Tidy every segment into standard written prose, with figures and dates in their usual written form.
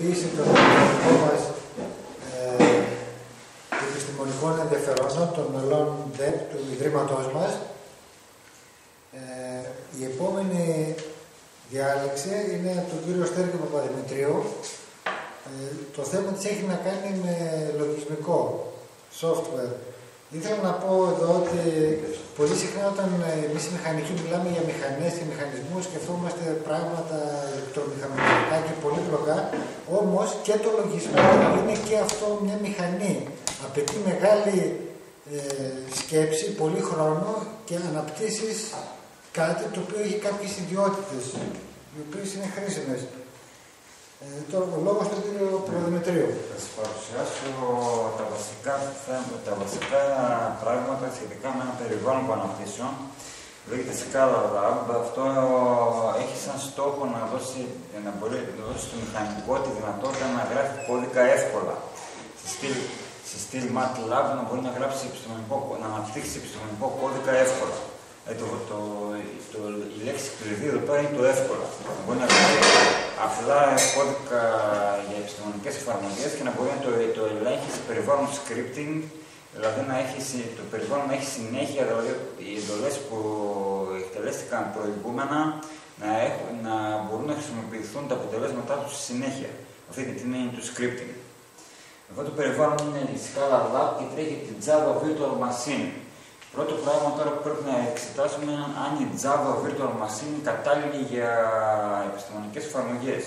αξιοποίηση των επιστημονικών μας επιστημονικών ενδιαφερόντων, των μελών ΔΕΠ, του Ιδρύματός μας. Η επόμενη διάλεξη είναι από τον κύριο Στέρκη Παπαδημητρίου. Το θέμα της έχει να κάνει με λογισμικό, software. Ήθελα να πω εδώ ότι πολύ συχνά όταν εμείς οι μηχανικοί μιλάμε για μηχανές και μηχανισμούς, σκεφτόμαστε πράγματα ηλεκτρομηχανικά και πολύπλοκα, όμως και το λογισμικό είναι και αυτό μια μηχανή. Απαιτεί μεγάλη σκέψη, πολύ χρόνο και αναπτύσσεις κάτι το οποίο έχει κάποιες ιδιότητες, οι οποίες είναι χρήσιμες. Τώρα ο λόγος του κύριο Παπαδημητρίου. Θα σας παρουσιάσω τα βασικά πράγματα σχετικά με ένα περιβάλλον που αναπτύσσω. Λέγεται Scala Lab. Αυτό έχει σαν στόχο να δώσει στο μηχανικό τη δυνατότητα να γράφει κώδικα εύκολα. Σε στυλ MATLAB να μπορεί να αναπτύξει επιστημονικό κώδικα εύκολα. Η λέξη κλειδί εδώ πέρα είναι το εύκολα. Μπορεί να γράφει απλά κώδικα για επιστημονικές εφαρμογές και να μπορεί να το ελέγχει σε περιβάλλον scripting, δηλαδή το περιβάλλον να έχει συνέχεια, δηλαδή οι εντολές που εκτελέστηκαν προηγούμενα να μπορούν να χρησιμοποιηθούν τα αποτελέσματά τους στη συνέχεια. Αυτή την έννοια του scripting. Αυτό το περιβάλλον είναι η Scala Lab και τρέχει την Java Virtual Machine. Πρώτο πράγμα τώρα που πρέπει να εξετάσουμε είναι αν η Java Virtual Machine είναι κατάλληλη για επιστημονικές εφαρμογές.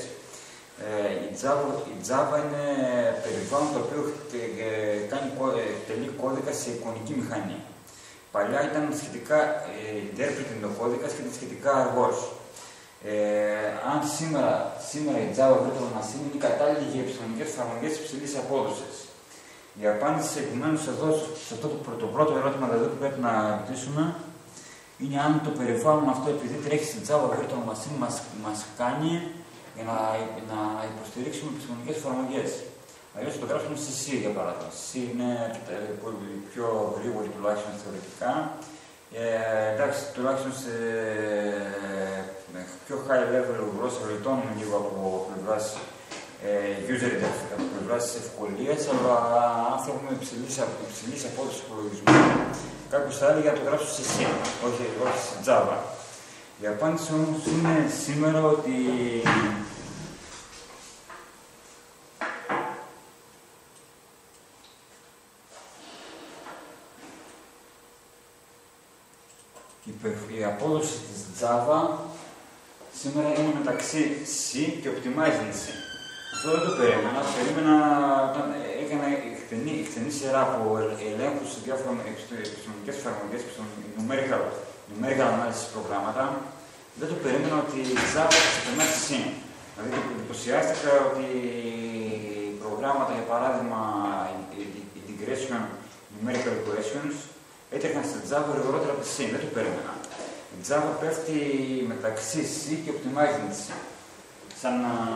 Η Java είναι περιβάλλον το οποίο εκτελεί κώδικα σε εικονική μηχανή. Παλιά ήταν σχετικά interpreting ο κώδικας και ήταν σχετικά αργός. Αν σήμερα η Java Virtual Machine είναι κατάλληλη για επιστημονικές εφαρμογές υψηλής απόδοσης. Η απάντηση επομένως εδώ, σε αυτό το πρώτο ερώτημα δηλαδή, που πρέπει να ρωτήσουμε, είναι αν το περιβάλλον αυτό, επειδή τρέχει στην Java Virtual Machine, μας κάνει για να υποστηρίξουμε επιστημονικές εφαρμογές. Αλλιώς το γράψουμε σε C, για παράδειγμα. C είναι πολύ πιο γρήγορη, τουλάχιστον θεωρητικά. Εντάξει, τουλάχιστον σε πιο high level γλώσσα γλιτώνουμε λίγο από πλευράς user interface, από πλευράς ευκολίας, αλλά αν θέλουμε υψηλής απόδοσης υπολογισμού, κάποιος θα έλεγε να το γράψω σε C, όχι σε Java. Η απάντηση όμως είναι σήμερα ότι η απόδοση της Java σήμερα είναι μεταξύ C και Optimizing C. Αυτό δεν το περίμενα. Όταν έκανα εκτενή σειρά από ελέγχους σε διάφορα επιστημονικές εφαρμογές, numerical analysis προγράμματα, δεν το περίμενα ότι η Java θα ξεπερνάσει C. Δηλαδή, εντυπωσιάστηκα ότι προγράμματα, για παράδειγμα, integration numerical equations, έτρεχαν στη Java γρηγορότερα από τη C. Δεν το περίμενα. Η Java πέφτει μεταξύ C και Optimizing C. Σαν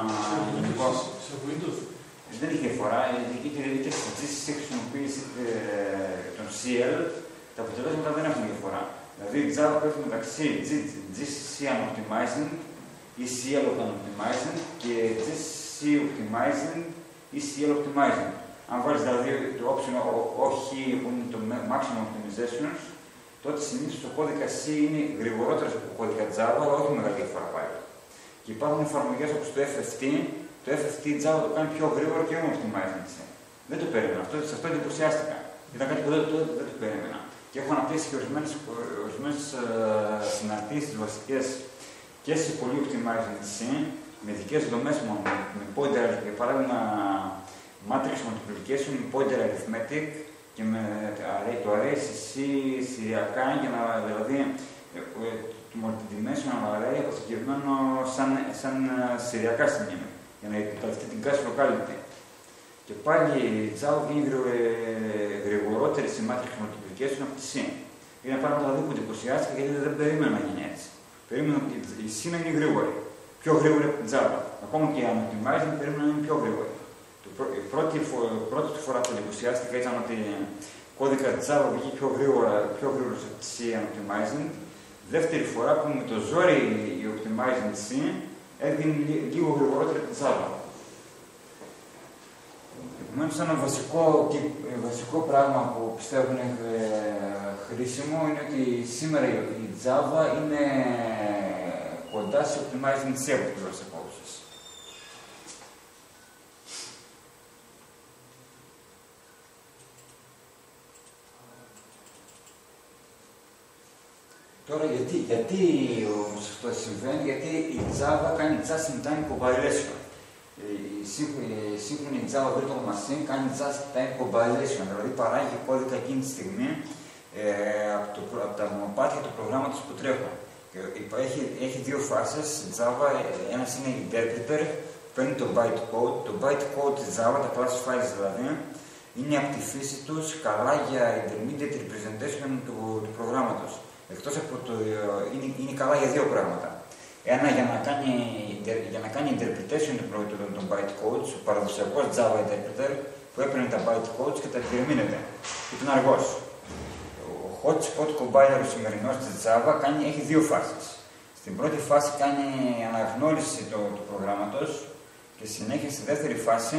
σε Windows. Δεν είχε διαφορά. Είτε στο GCC χρησιμοποίηση των CL, τα αποτελέσματα δεν έχουν διαφορά. Δηλαδή η Java πέφτει μεταξύ GCC Unoptimizing ή CL Unoptimizing και GCC Optimizing ή CL Optimizing. Αν βάλεις δηλαδή το option όχι που είναι το maximum optimizations, τότε συνήθως το κώδικα C είναι γρηγορότερο από το κώδικα Java, αλλά όχι μεγάλη διαφορά πάλι. Και υπάρχουν εφαρμογές όπως το FFT. Το FFT Java το κάνει πιο γρήγορο και optimizing C. Δεν το περίμενα. Σε αυτό εντυπωσιάστηκα. Ήταν κάτι που δεν το περίμενα. Και έχω αναπτύσσει και ορισμένες συναρτήσεις βασικές και σε πολύ optimizing C, με ειδικές δομές μόνο, με pointer, για παράδειγμα matrix multiplication, με pointer arithmetic και με το array σε C σειριακά, για να δηλαδή το multidimensional array αποθηκευμένο σαν σειριακά σημεία, για να εκμεταλλευτεί την cache locality. Και πάλι η Java είναι γρηγορότερη σε matrix multiplication από τη C. Είναι ένα πράγμα δηλαδή που εντυπωσιάστηκα γιατί δεν περίμενα να γίνει έτσι. Περίμενα ότι η C να είναι γρήγορη, πιο γρήγορη από την Java. Ακόμα και αν optimizing περίμενα να είναι πιο γρήγορη. Η πρώτη φορά που εντυπωσιάστηκα ήταν ότι κώδικα Java βγήκε πιο γρήγορα από τη C optimizing. Δεύτερη φορά που με το ζόρι η optimizing C έβγαινε λίγο γρηγορότερη από την Java. Επομένως, ένα βασικό πράγμα που πιστεύω είναι χρήσιμο είναι ότι σήμερα η Java είναι κοντά σε optimizing C από πλευράς απόψης. Τώρα, γιατί όμως αυτό συμβαίνει, γιατί η Java κάνει just-in-time compilation. Η σύγχρονη Java Virtual Machine κάνει just-in-time compilation, δηλαδή παράγει κώδικα εκείνη τη στιγμή από τα μονοπάτια του προγράμματος που τρέχουν. Έχει δύο φάσεις η Java, ένας είναι interpreter, που παίρνει το bytecode. Το bytecode της Java, τα class files δηλαδή, είναι από τη φύση τους καλά για intermediate representation του προγράμματος. Εκτός από το είναι καλά για δύο πράγματα. Ένα για να κάνει interpretation των bytecodes, ο παραδοσιακός Java interpreter που έπαιρνε τα bytecodes και τα διερμήνεται. Ήταν αργός. Ο hotspot compiler ο σημερινός της Java έχει δύο φάσεις. Στην πρώτη φάση κάνει αναγνώριση του προγράμματος και συνέχεια στη δεύτερη φάση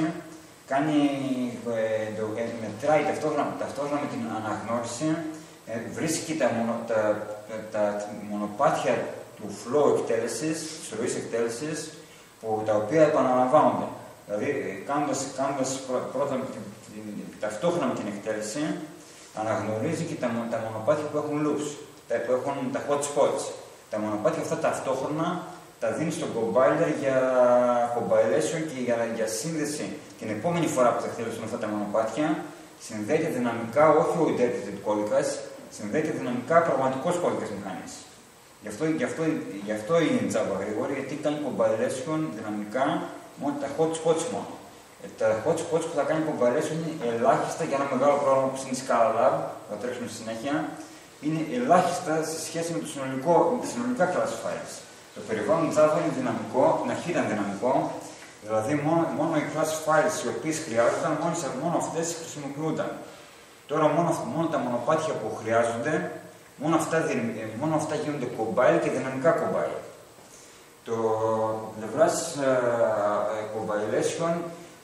μετράει ταυτόχρονα με την αναγνώριση, βρίσκει τα μονοπάτια του flow εκτέλεσης, της ροής εκτέλεσης, τα οποία επαναλαμβάνονται. Δηλαδή, κάνοντας πρώτα ταυτόχρονα με την εκτέλεση, αναγνωρίζει και τα μονοπάτια που έχουν loops, που έχουν τα hot spots. Τα μονοπάτια αυτά ταυτόχρονα τα δίνει στον compiler για compilation και για σύνδεση. Την επόμενη φορά που θα εκτελέσουν αυτά τα μονοπάτια, συνδέεται δυναμικά, όχι ο interpreted κώδικας, συνδέεται δυναμικά πραγματικός κώδικας μηχανής. Γι' αυτό είναι η Java γρήγορη, γιατί κάνει compilation δυναμικά μόνο τα hot spots μόνο. Τα hot spots που θα κάνει compilation είναι ελάχιστα για ένα μεγάλο πρόγραμμα που είναι Scalab, που θα τρέξουμε στη συνέχεια, είναι ελάχιστα σε σχέση με τα συνολικά class files. Το περιβάλλον Java είναι δυναμικό, την αρχή ήταν δυναμικό, δηλαδή μόνο οι class files οι οποίες χρειάζονταν, μόνο αυτές χρησιμοποιούνταν. Τώρα μόνο τα μονοπάτια που χρειάζονται, μόνο αυτά γίνονται compile και δυναμικά compile. Από πλευράς compilation,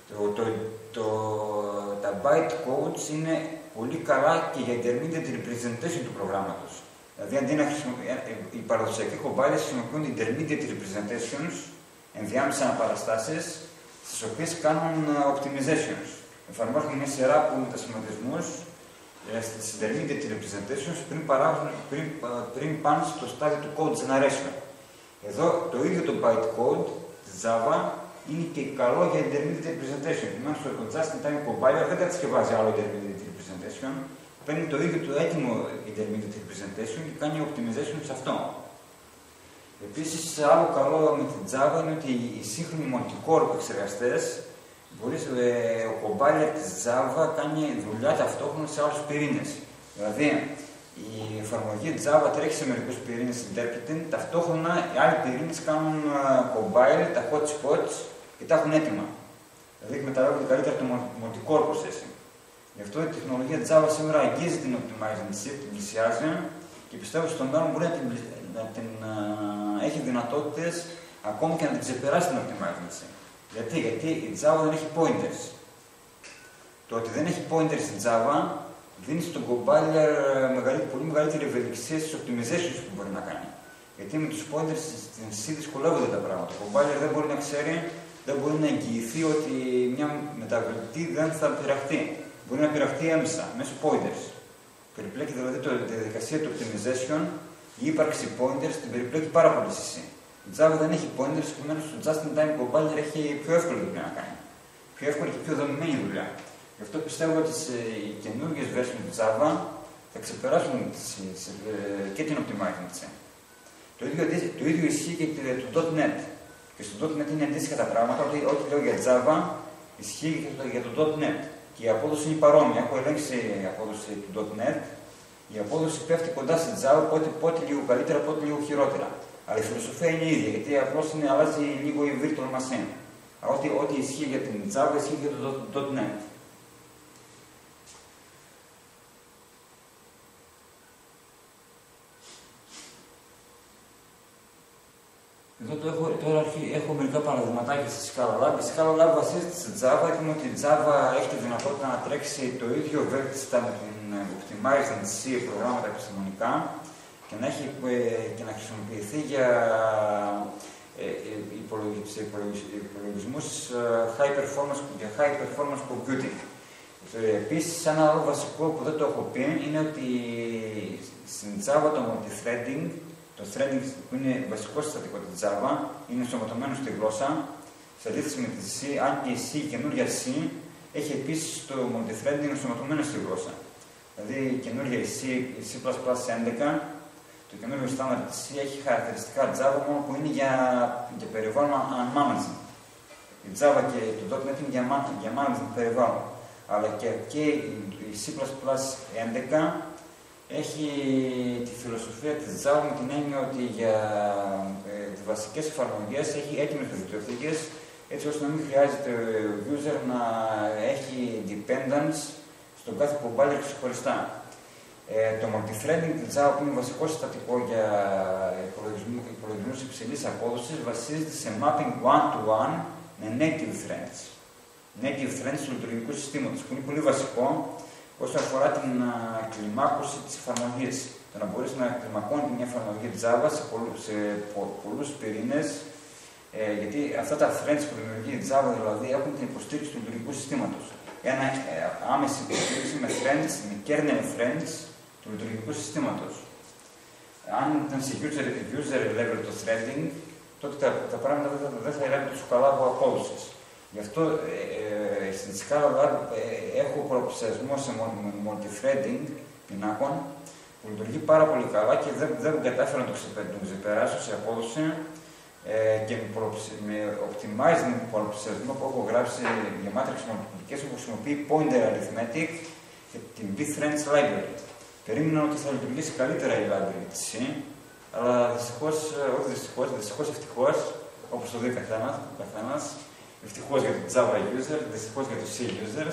τα bytecodes είναι πολύ καλά και για intermediate representation του προγράμματος. Δηλαδή, οι παραδοσιακοί compilers χρησιμοποιούν intermediate representations, ενδιάμεσα αναπαραστάσεις, στις οποίες κάνουν optimizations. Εφαρμόζουν μια σειρά από μετασχηματισμούς στις intermediate representations πριν πάνε στο στάδιο του code generation. Εδώ το ίδιο το bytecode της Java είναι και καλό για intermediate representation. Επομένως, το just-in-time compiler δεν κατασκευάζει άλλο intermediate representation, παίρνει το ίδιο το έτοιμο intermediate representation και κάνει optimization σε αυτό. Επίσης, άλλο καλό με την Java είναι ότι οι σύγχρονοι multicore επεξεργαστές, ο compiler της Java κάνει δουλειά ταυτόχρονα σε άλλους πυρήνες. Δηλαδή, η εφαρμογή Java τρέχει σε μερικούς πυρήνες interpreting, ταυτόχρονα οι άλλοι πυρήνες κάνουν compile, τα hot spots και τα έχουν έτοιμα. Δηλαδή, εκμεταλλεύονται καλύτερα το multicore processing. Γι' αυτό η τεχνολογία Java σήμερα αγγίζει την optimizing chip, την πλησιάζει και πιστεύω στο μέλλον μπορεί να την έχει δυνατότητες ακόμη και να την ξεπεράσει την optimizing chip. Γιατί η Java δεν έχει pointers. Το ότι δεν έχει pointers στην Java δίνει στον compiler πολύ μεγαλύτερη ευελιξία στις optimizations που μπορεί να κάνει. Γιατί με τους pointers στην C δυσκολεύονται τα πράγματα. Ο compiler δεν μπορεί να ξέρει, δεν μπορεί να εγγυηθεί ότι μια μεταβλητή δεν θα πειραχτεί. Μπορεί να πειραχτεί έμεσα, μέσω pointers. Περιπλέκει δηλαδή τη διαδικασία του optimization, η ύπαρξη pointers την περιπλέκει πάρα πολύ στη C. Η Java δεν έχει pointers, επομένως το just-in-time compiler έχει πιο εύκολη δουλειά να κάνει. Πιο εύκολη και πιο δομημένη δουλειά. Γι' αυτό πιστεύω ότι οι καινούργιες versions του Java θα ξεπεράσουν και την optimizing της. Το ίδιο ισχύει και του .NET. Και στο .NET είναι αντίστοιχα τα πράγματα, ό,τι λέω για Java ισχύει και για το .NET. Και η απόδοση είναι παρόμοια. Έχω ελέγξει η απόδοση του .NET. Η απόδοση πέφτει κοντά στην Java, πότε λίγο καλύτερα, πότε λίγο χειρότερα. Αλλά η φιλοσοφία είναι η ίδια, γιατί απλώς αλλάζει λίγο η virtual machine. Ό,τι ισχύει για την Java ισχύει για το .NET. Εδώ τώρα έχω μερικά παραδειγματάκια στη Scala Lab. Η Scala Lab βασίζεται στη Java. Είπαμε ότι η Java έχει τη δυνατότητα να τρέξει το ίδιο βέλτιστα με την Optimized C προγράμματα επιστημονικά και να χρησιμοποιηθεί για υπολογισμούς high performance computing. Επίσης, ένα άλλο βασικό που δεν το έχω πει είναι ότι στην Java το multithreading, το threading που είναι βασικό συστατικό της Java, είναι ενσωματωμένο στη γλώσσα, σε αντίθεση με τη C, αν και η C, η καινούργια C, έχει επίσης το multithreading ενσωματωμένο στη γλώσσα. Δηλαδή η καινούργια η C++ 11, το καινούργιο στάνταρ της C έχει χαρακτηριστικά Java μόνο που είναι για περιβάλλον unmanaged. Η Java και το .NET είναι για managed περιβάλλον. Αλλά και η C++ 11 έχει τη φιλοσοφία της Java με την έννοια ότι για τις βασικές εφαρμογές έχει έτοιμες βιβλιοθήκες, έτσι ώστε να μην χρειάζεται ο user να έχει dependence στον κάθε compiler ξεχωριστά. Το multithreading της Java, που είναι βασικό συστατικό για υπολογισμούς υψηλής απόδοσης, βασίζεται σε mapping one-to-one με native threads. Native threads του λειτουργικού συστήματος, που είναι πολύ βασικό όσον αφορά την κλιμάκωση της εφαρμογής. Το να μπορείς να κλιμακώνει μια εφαρμογή Java σε πολλούς πυρήνες, γιατί αυτά τα threads που δημιουργεί η Java δηλαδή έχουν την υποστήριξη του λειτουργικού συστήματος. Ένα άμεση υποστήριξη με threads, με kernel threads του λειτουργικού συστήματος. Αν ήταν σε user level το threading, τότε τα πράγματα δεν θα είναι τόσο καλά από απόδοσης. Γι' αυτό στην Scala Lab έχω προπλησιασμό σε multithreading πινάκων που λειτουργεί πάρα πολύ καλά και δεν κατάφερα να το ξεπεράσω σε απόδοση και με optimizing προπλησιασμό που έχω γράψει για μάτρεξες μολυκές που χρησιμοποιεί pointer arithmetic και την bthreads library. Περίμενα ότι θα λειτουργήσει καλύτερα η library της C, αλλά δυστυχώς, ευτυχώς, όπως το δει καθένας, ευτυχώς για το Java user, δυστυχώς για τους C users,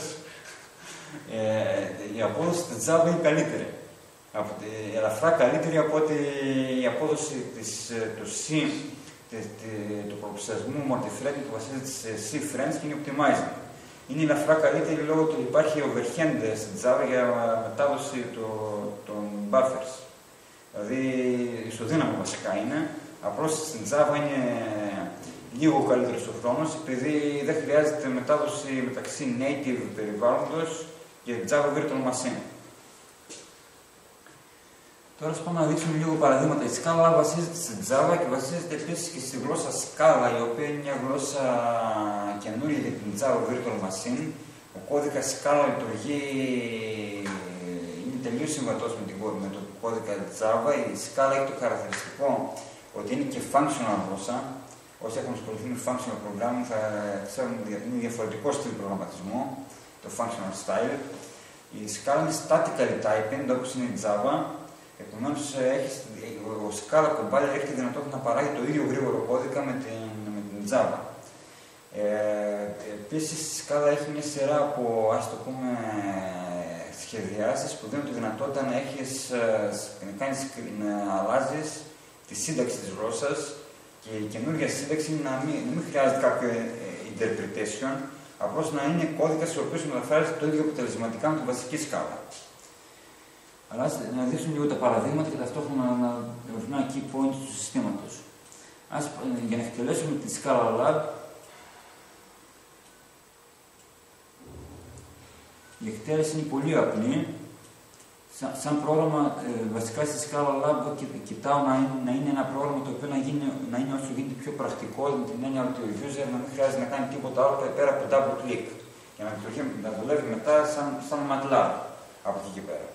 η απόδοση της Java είναι καλύτερη. Ελαφρά καλύτερη από ότι η απόδοση του C, του προπλησιασμού multithreading που βασίζεται σε C friends και είναι optimizing. Είναι ελαφρά καλύτερη λόγω του ότι υπάρχει overhead στην Java για μετάδοση των buffers. Δηλαδή, ισοδύναμο βασικά είναι. Απλώς στην Java είναι λίγο καλύτερος ο χρόνος, επειδή δεν χρειάζεται μετάδοση μεταξύ native περιβάλλοντος και Java Virtual Machine. Τώρα θα πάμε να δείξουμε λίγο παραδείγματα. Η Scala βασίζεται στην Java και βασίζεται επίσης και στη γλώσσα Scala, η οποία είναι μια γλώσσα καινούργια για την Java Virtual Machine. Ο κώδικας Scala λειτουργεί, είναι τελείως συμβατός με το κώδικα Java. Η Scala έχει το χαρακτηριστικό ότι είναι και functional γλώσσα. Όσοι έχουν ασχοληθεί με functional programming θα ξέρουν ότι είναι διαφορετικό στυλ προγραμματισμού, το functional style. Η Scala είναι statically typing, όπως είναι η Java. Επομένως, ο Scala compiler έχει τη δυνατότητα να παράγει το ίδιο γρήγορο κώδικα με την Java. Επίσης, η Scala έχει μια σειρά από, ας το πούμε, σχεδιάσεις που δίνουν τη δυνατότητα να αλλάζεις τη σύνταξη της γλώσσας και η καινούργια σύνταξη να μην χρειάζεται κάποιο interpretation, απλώς να είναι κώδικας ο οποίος μεταφράζεται το ίδιο αποτελεσματικά με την βασική Scala. Αλλά να δείξουμε λίγο τα παραδείγματα και ταυτόχρονα ορισμένα key points του συστήματος. Για να εκτελέσουμε τη Scala Lab, η εκτέλεση είναι πολύ απλή. Σαν πρόγραμμα, βασικά στη Scala Lab κοιτάω να είναι ένα πρόγραμμα το οποίο να είναι όσο γίνεται πιο πρακτικό, με την έννοια ότι ο user να μην χρειάζεται να κάνει τίποτα άλλο πέρα από double click και να δουλεύει μετά σαν MATLAB από εκεί και πέρα.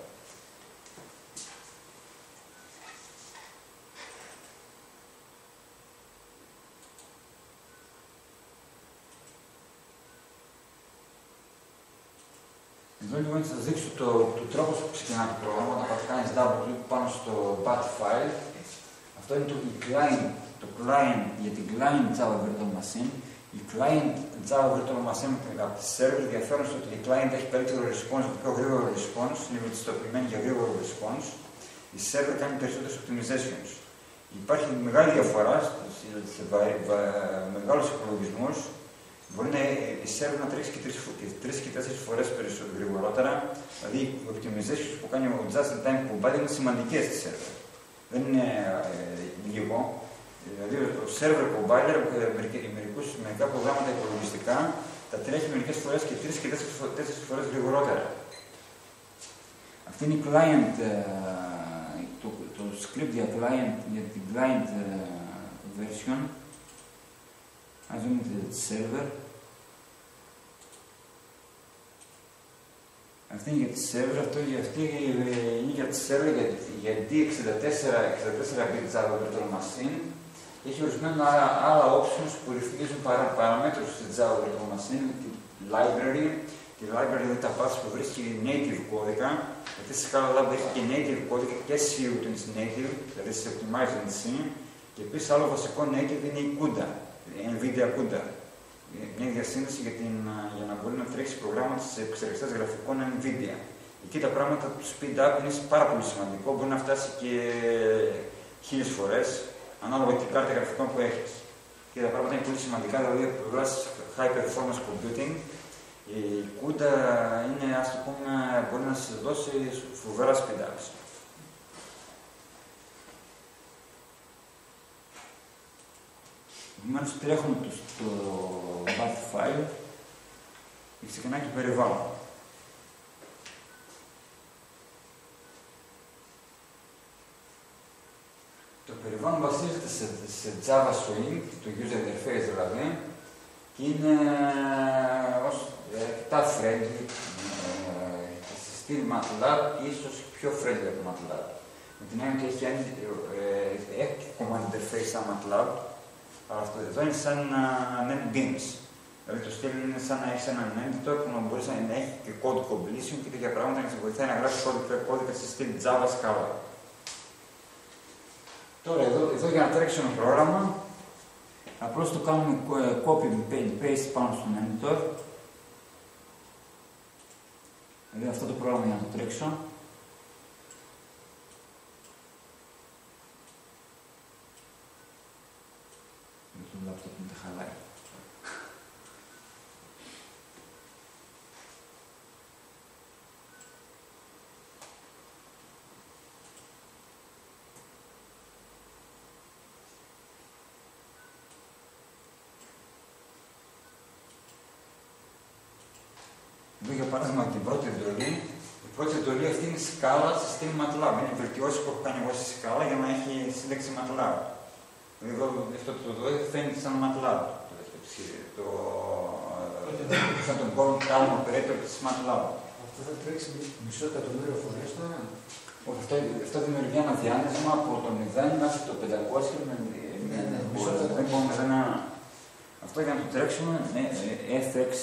Εδώ λοιπόν θα σας δείξω το τρόπο που ξεκινά το πρόγραμμα όταν πατήσεις double click πάνω στο bat file. Αυτό είναι το client για την client Java Virtual Machine. Η client Java Virtual Machine από τη server διαφέρουν στο ότι η client έχει καλύτερο response, πιο γρήγορο response, είναι βελτιστοποιημένη για γρήγορο response. Η server κάνει περισσότερες optimizations. Υπάρχει μεγάλη διαφορά σε μεγάλους υπολογισμούς. Μπορεί η server να τρέξει και 3 και 4 φορές περισσότερο γρηγορότερα. Δηλαδή, οι optimizations που κάνει ο just-in-time compiler είναι σημαντικές στη server. Δεν είναι λίγο. Δηλαδή, ο server compiler, μερικά προγράμματα υπολογιστικά, τα τρέχει μερικές φορές και 3 και 4 φορές γρηγορότερα. Αυτή είναι η client, το script για την client version. Ας δούμε τη server. Αυτή είναι για τη server, αυτή είναι για τη server γιατί 64-bit Java Virtual Machine έχει ορισμένα άλλα options που ρυθμίζουν παραμέτρους στη Java Virtual Machine, τη library. Τη library είναι τα paths που βρίσκει native κώδικα, γιατί στη Scala Lab έχει και native κώδικα και C είναι native, δηλαδή σε optimized in C, και επίσης άλλο βασικό native είναι η CUDA, η NVIDIA CUDA. Μια διασύνδεση για να μπορεί να τρέξει προγράμματα σε επεξεργαστές γραφικών NVIDIA. Εκεί τα πράγματα του speed up είναι πάρα πολύ σημαντικό, μπορεί να φτάσει και 1000 φορές, ανάλογα με την κάρτα γραφικών που έχεις. Και τα πράγματα είναι πολύ σημαντικά, δηλαδή από πλευράς high performance computing, η CUDA είναι, ας το πούμε, μπορεί να σας δώσει φοβερά speed ups. Επομένως, τρέχουμε στο path file και ξεκινάει το περιβάλλον. Το περιβάλλον βασίζεται σε Java Swing, το user interface δηλαδή, και είναι αρκετά friendly σε στυλ MATLAB και ίσως πιο friendly από MATLAB. Με την έννοια ότι έχει command interface σαν MATLAB, αλλά αυτό εδώ είναι σαν NetBeans. Δηλαδή το στυλ είναι σαν να έχει έναν editor που να μπορεί να έχει και code completion και τέτοια πράγματα να σε βοηθάει να γράψει κώδικα σε στυλ Java Scala. Τώρα εδώ για να τρέξει ένα πρόγραμμα, απλώς το κάνουμε copy and paste πάνω στον editor. Δηλαδή αυτό το πρόγραμμα για να το τρέξω. Το laptop μου τα χαλάει. Εδώ για παράδειγμα την πρώτη εντολή. Η πρώτη εντολή αυτή είναι Scala σε στυλ MATLAB. Είναι βελτιώσει που έχω κάνει εγώ στη Scala για να έχει σύνταξη MATLAB. Εδώ αυτό το φαίνεται σαν MATLAB. Σαν τον Calm operator της MATLAB. Αυτό θα τρέξει μισό εκατομμύριο φορές τώρα. Όχι, αυτό δημιουργεί ένα διάνεσμα από το 0 μέχρι το 500 με μισό εκατομμύριο. Αυτό για να το τρέξουμε F6.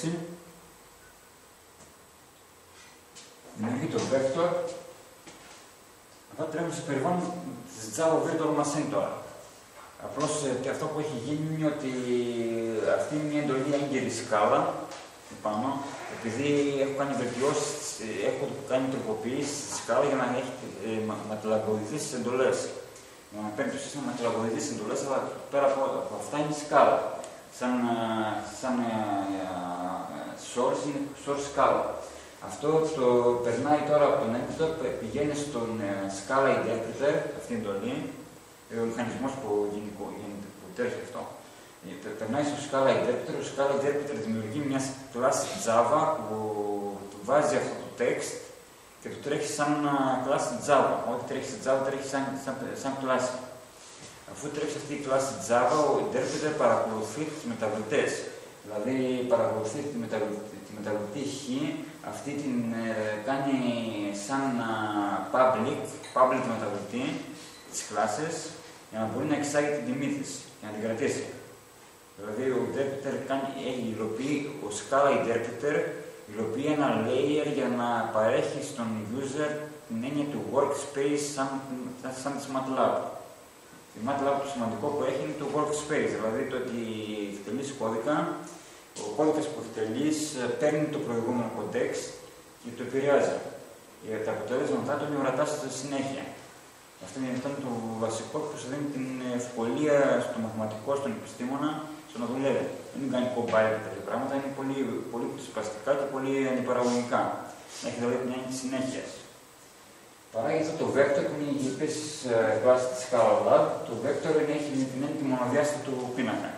Δημιουργεί το vector. Αυτά τρέχουν σε περιβάλλον της Java Virtual Machine τώρα. Απλώς αυτό που έχει γίνει είναι ότι αυτή είναι μια εντολή έγκαιρη Scala πάνω, επειδή έχω κάνει βελτιώσεις, έχω κάνει τροποποιήσεις στη Scala για να έχει ματλαγωδητές εντολές. Για να παίρνει το σύστημα ματλαγωδητές εντολές, αλλά πέρα από αυτά είναι Scala. Σαν source είναι source Scala. Αυτό το περνάει τώρα από τον editor, πηγαίνει στον Scala Interpreter, αυτή η εντολή, ο μηχανισμός που τρέχει αυτό. Περνάει στο Scala Interpreter, ο Scala Interpreter δημιουργεί μια κλάση Java που βάζει αυτό το text και το τρέχει σαν κλάση Java. Ό,τι τρέχει σε Java τρέχει σαν κλάση. Αφού τρέχει αυτή η κλάση Java, ο Interpreter παρακολουθεί τις μεταβλητές. Δηλαδή παρακολουθεί τη μεταβλητή χ, αυτή την κάνει σαν public μεταβλητή της κλάσης για να μπορεί να εξάγει την τιμή της, για να την κρατήσει. Δηλαδή ο interpreter υλοποιεί, ο Scala Interpreter υλοποιεί ένα layer για να παρέχει στον user την έννοια του workspace σαν της MATLAB. Η MATLAB το σημαντικό που έχει είναι το workspace, δηλαδή το ότι εκτελείς κώδικα, ο κώδικας που εκτελείς παίρνει το προηγούμενο context και το επηρεάζει. Τα αποτελέσματά του είναι ορατά στη συνέχεια. Αυτό είναι το βασικό που σου δίνει την ευκολία στο μαθηματικό, στον επιστήμονα, στο να δουλεύει. Δεν είναι μηχανικό μπάλι και τέτοια πράγματα, είναι πολύ, πολύ σπαστικά και πολύ αντιπαραγωγικά. Έχει δηλαδή μια έννοια συνέχεια. Παράγει αυτό το vector που είναι η επίση κλάση τη ScalaLab. Το vector έχει την έννοια τη μονοδιάστατη του πίνακα.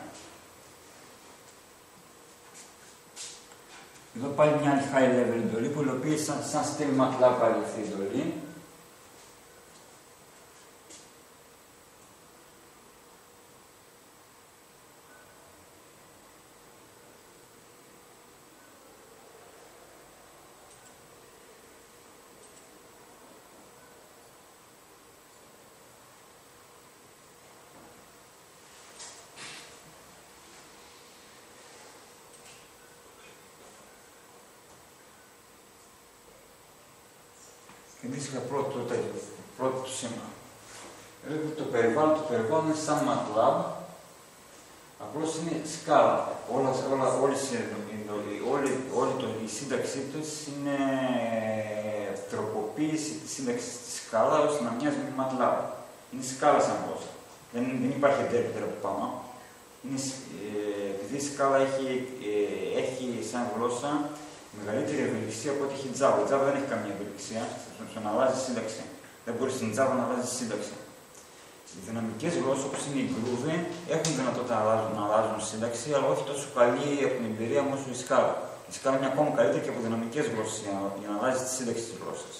Εδώ πάλι μια άλλη high level εντολή που υλοποιεί σαν στυλ MATLAB πάλι αυτή η εντολή. Εμείς είχα πρώτο του σήμα. Το περιβάλλον είναι σαν MATLAB, απλώς είναι σκάλα. Όλη η σύνταξή τους είναι τροποποίηση της σύνταξης της σκάλα ώστε να μοιάζει με MATLAB. Είναι σκάλα σαν γλώσσα. Δεν υπάρχει interpreter από πάνω. Επειδή η σκάλα έχει σαν γλώσσα μεγαλύτερη ευελιξία από ό,τι έχει η Java. Η Java δεν έχει καμία ευελιξία στο να αλλάζει σύνταξη. Δεν μπορεί στην Java να αλλάζει σύνταξη. Οι δυναμικές γλώσσες όπως είναι η Groovy έχουν δυνατότητα να αλλάζουν σύνταξη, αλλά όχι τόσο καλή από την εμπειρία μου όσο η Scala. Η Scala είναι ακόμα καλύτερη και από δυναμικές γλώσσες για να αλλάζει τη σύνταξη της γλώσσας.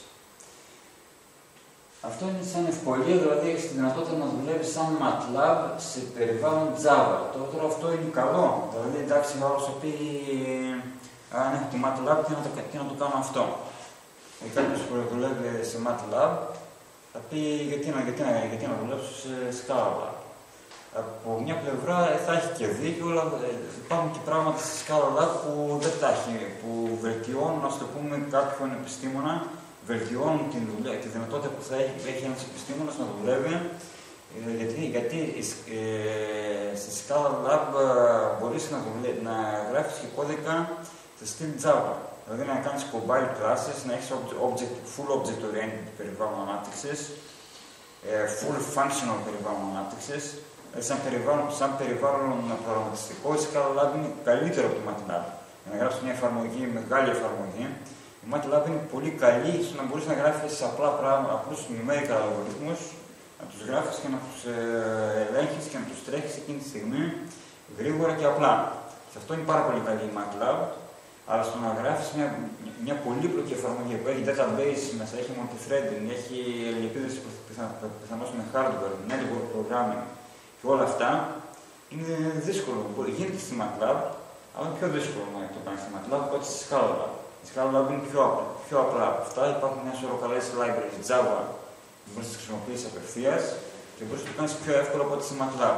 Αυτό είναι σαν ευκολία, δηλαδή έχει τη δυνατότητα να δουλεύει σαν MATLAB σε περιβάλλον Java. Τώρα αυτό είναι καλό. Δηλαδή εντάξει, ο άλλος θα πει αν έχω το MATLAB, τι να το κάνω αυτό. Κάποιος που δουλεύει σε MATLAB θα πει γιατί να δουλέψω σε Scala. Από μια πλευρά θα έχει και δίκιο, αλλά υπάρχουν και πράγματα στη Scala που δεν τα έχει, που βελτιώνουν, ας το πούμε, κάποιον επιστήμονα, βελτιώνουν τη δυνατότητα που θα έχει ένας επιστήμονας να δουλεύει. Γιατί στη Scala μπορείς να γράφεις και κώδικα σε στυλ Java. Δηλαδή να κάνεις compile classes, να έχεις full object-oriented περιβάλλον ανάπτυξης, full functional περιβάλλον ανάπτυξης. Σαν περιβάλλον προγραμματιστικό, η ScalaLab είναι καλύτερο από το MATLAB. Για να γράψεις μια εφαρμογή, μεγάλη εφαρμογή, η MATLAB είναι πολύ καλή στο να μπορείς να γράφεις απλούς numerical αλγορίθμους, να τους γράφεις και να τους ελέγχεις και να τους τρέχεις εκείνη τη στιγμή γρήγορα και απλά. Σε αυτό είναι πάρα πολύ καλή η MATLAB. Αλλά στο να γράφεις μια πολύπλοκη εφαρμογή που έχει database μέσα, έχει multithreading, έχει αλληλεπίδραση πιθανώς με hardware, network programming και όλα αυτά, είναι δύσκολο. Γίνεται στη MATLAB, αλλά είναι πιο δύσκολο να το κάνεις στη MATLAB από ό,τι στη ScalaLab. Η ScalaLab είναι πιο απλά από αυτά. Υπάρχουν μια σωρό καλές libraries Java που μπορείς να τις χρησιμοποιήσεις απευθείας και μπορείς να το κάνεις πιο εύκολο από ό,τι στη MATLAB.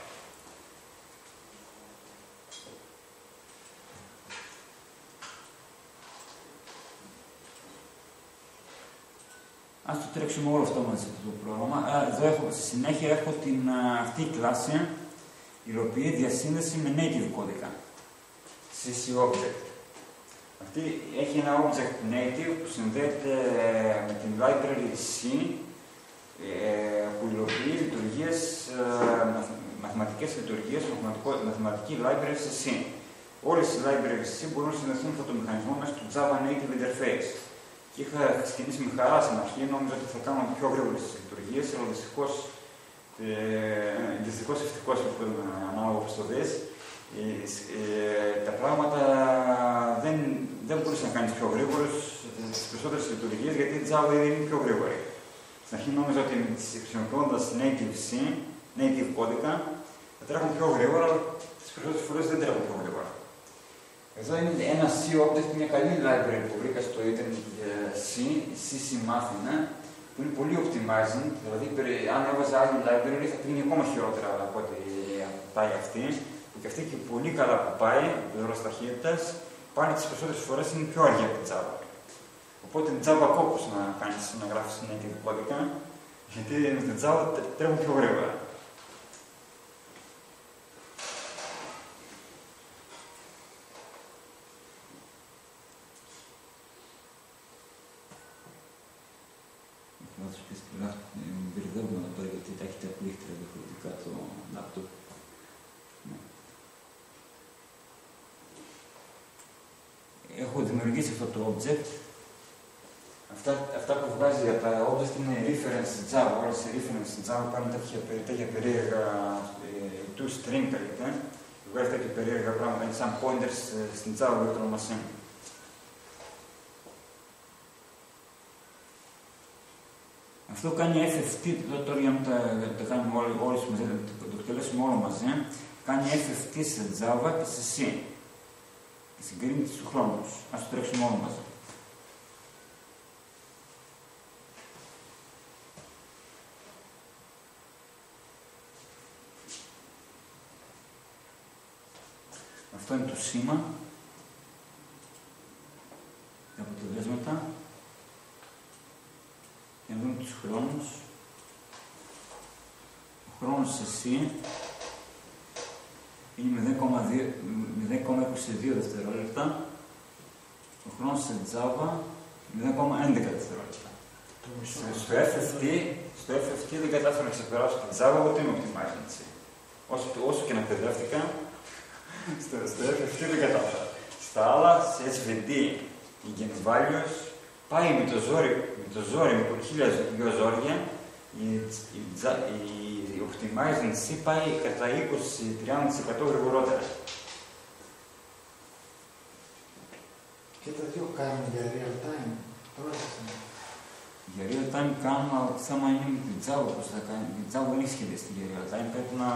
Ας το τρέξουμε όλο αυτό μαζί το πρόγραμμα. Εδώ στη συνέχεια έχω αυτή η κλάση, η οποία διασύνδεση με native κώδικα. CC Object. Αυτή έχει ένα object native που συνδέεται με την library C, που υλοποιεί λειτουργίες, μαθηματικές λειτουργίες, μαθηματική library σε C. Όλες οι libraries C μπορούν να συνδεθούν με αυτό το μηχανισμό μέσα στο Java Native Interface. Και είχα ξεκινήσει με χαρά στην αρχή, νόμιζα ότι θα κάνω πιο γρήγορες τις λειτουργίες, αλλά δυστυχώς ευτυχώς ανάλογα όπως το δεις, τα πράγματα δεν μπορείς να κάνεις πιο γρήγορες τις περισσότερες λειτουργίες, γιατί η Java ήδη είναι πιο γρήγορη. Στην αρχή νόμιζα ότι χρησιμοποιώντας native C, native κώδικα, θα τρέχουν πιο γρήγορα, αλλά τις περισσότερες φορές δεν τρέχουν πιο γρήγορα. Εδώ είναι ένα C object, μια καλή library που βρήκα στο ίντερνετ για C, CC Machina, που είναι πολύ optimizing, δηλαδή αν έβαζα άλλη library θα πήγαινε ακόμα χειρότερα από ό,τι πάει αυτή, που και αυτή και πολύ καλά που πάει, πλευράς ταχύτητας, πάλι τις περισσότερες φορές είναι πιο αργή από την Java. Οπότε την Java κόπους να γράφεις native κώδικα, γιατί με την Java τρέχουν πιο γρήγορα. θα τους πεις μπερδεύουμε εδώ πέρα γιατί τα έχετε απλήκτρα διαφορετικά το laptop. Ναι. Έχω δημιουργήσει αυτό το object. Αυτά που βγάζει για τα object είναι reference Java. Όλες οι reference Java πάνε τέτοια περίεργα to string καλείται. Βγάζει τέτοια περίεργα πράγματα, είναι σαν pointers στην Java virtual machine. Αυτό κάνει FFT, τώρα για να το κάνουμε όλες μαζί, το εκτελέσουμε όλο μαζί, κάνει FFT σε Java και σε C. Και συγκρίνει τους χρόνους. Ας το τρέξουμε όλο μαζί. Αυτό είναι το σήμα. Τα αποτελέσματα. Για να δούμε τους χρόνους. Ο χρόνος σε C είναι 0,22 δευτερόλεπτα. Ο χρόνος σε Java 0,11 δευτερόλεπτα. Στο FFT δεν κατάφερα να ξεπεράσω την Java, ούτε είμαι optimized έτσι. Όσο και να παιδεύτηκα, στο FFT δεν κατάφερα. Στα άλλα, σε SVD, οι gain values, πάει με το ζόρι, με χίλια ζόρια, η optimizing C πάει κατά 20-30% γρηγορότερα. Και τα δύο κάνουν για real time, πρόσεξε. Για real time κάνουν, αλλά το θέμα είναι με την Java πώς θα κάνει. Η Java δεν έχει σχεδιαστεί για real time, πρέπει να...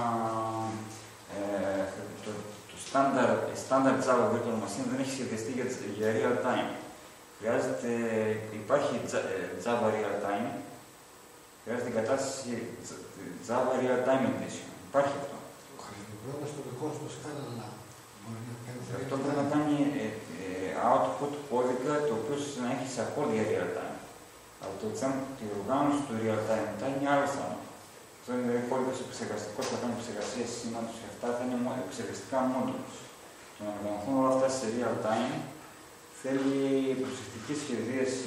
το standard Java virtual machine δεν έχει σχεδιαστεί για real time. Χρειάζεται, υπάρχει Java Real Time, χρειάζεται εγκατάσταση Java Real Time Edition. Υπάρχει αυτό. Χρησιμοποιώντας το δικό σου το σκάλα, μπορεί να κάνει. Αυτό πρέπει να κάνει output κώδικα το οποίο να έχει support για Real Time. Αλλά τη οργάνωση του Real Time μετά είναι άλλο θέμα. Αυτό είναι δηλαδή κώδικας επεξεργαστικός που θα κάνει επεξεργασία σήματος και αυτά θα είναι επεξεργαστικά modules. Το να οργανωθούν όλα αυτά σε Real Time θέλει προσεκτική σχεδίαση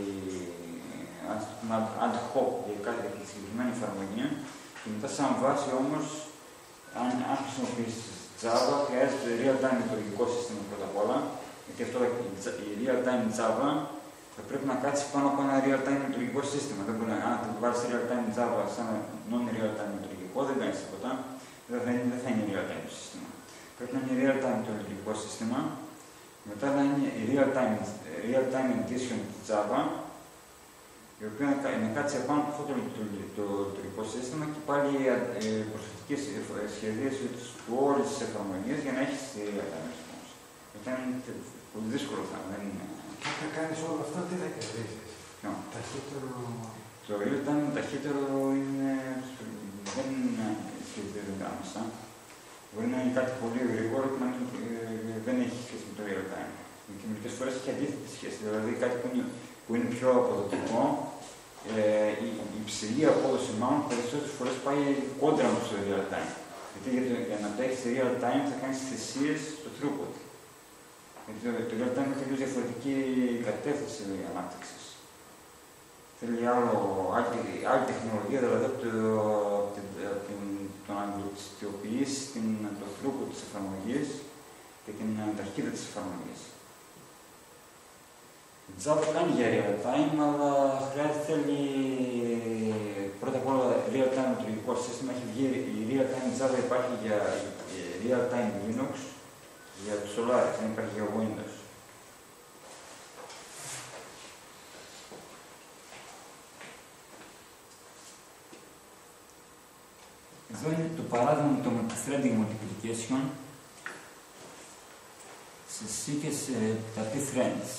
ad hoc για κάθε συγκεκριμένη εφαρμογή και μετά σαν βάση όμως, αν χρησιμοποιήσεις Java, χρειάζεται real-time λειτουργικό σύστημα πρώτα απ' όλα, γιατί αυτό η real-time Java θα πρέπει να κάτσει πάνω από ένα real-time λειτουργικό σύστημα. Δεν μπορεί να βάλεις real-time Java σαν non-real-time λειτουργικό, δεν κάνεις τίποτα, δεν θα είναι real-time το σύστημα. Πρέπει να είναι real-time το λειτουργικό σύστημα. Μετά να είναι η real-time edition του Java, η οποία να κάτσει επάνω από αυτό το λειτουργικό σύστημα και πάλι προσεκτική σχεδίαση του όλης της εφαρμογής για να έχεις real-time response. Μετά είναι πολύ δύσκολο θέμα, δεν είναι. Και αν κάνεις όλα αυτά, τι θα κερδίσεις. Ταχύτερο. Το real-time ταχύτερο είναι. Δεν σχετίζεται άμεσα. Μπορεί να είναι κάτι πολύ γρήγορο που δεν έχει σχέση με το real time. Και μερικές φορές έχει αντίθετη σχέση. Δηλαδή κάτι που είναι πιο αποδοτικό, η υψηλή απόδοση μάλλον περισσότερες φορές πάει κόντρα με το real time. Γιατί για να το έχεις σε real time θα κάνεις θυσίες στο throughput. Γιατί το real time έχει διαφορετική κατεύθυνση ανάπτυξης. Θέλει άλλη τεχνολογία, δηλαδή το να αντιστοιχοποιήσει το throughput της εφαρμογής και την ταχύτητα της εφαρμογής. Η Java κάνει για real time, αλλά θέλει πρώτα απ' όλα real time λειτουργικό σύστημα. Έχει βγει η real time Java, υπάρχει για real time Linux, για το Solaris, δεν υπάρχει για Windows. Εδώ είναι το παράδειγμα του multithreading multiplication σε C και σε τα p-threads.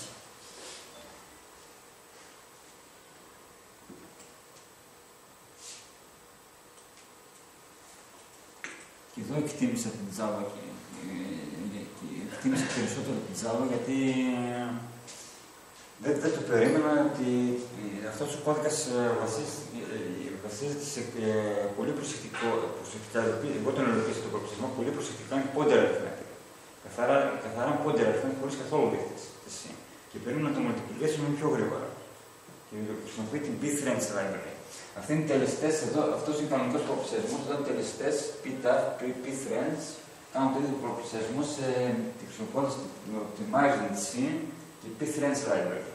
Και εδώ εκτίμησα την Java και εκτίμησα περισσότερο την Java γιατί δεν το περίμενα ότι αυτός ο κώδικας βασίζεται σε πολύ προσεκτικά, εγώ τον ελοπίσα τον προπλησμό, πολύ προσεκτικά είναι πόντερ αριθμητικά. Καθαρά πόντερ αριθμητικά χωρίς καθόλου δείχτες. Και περίμενα το multiplication είναι πιο γρήγορα. Και και χρησιμοποιεί την pthreads library. Αυτοί είναι οι τελεστές εδώ, αυτός είναι ο κανονικός προπλησιασμός, εδώ είναι οι τελεστές pthreads, κάνουν το ίδιο προπλησιασμό χρησιμοποιώντας την optimized και pthreads library.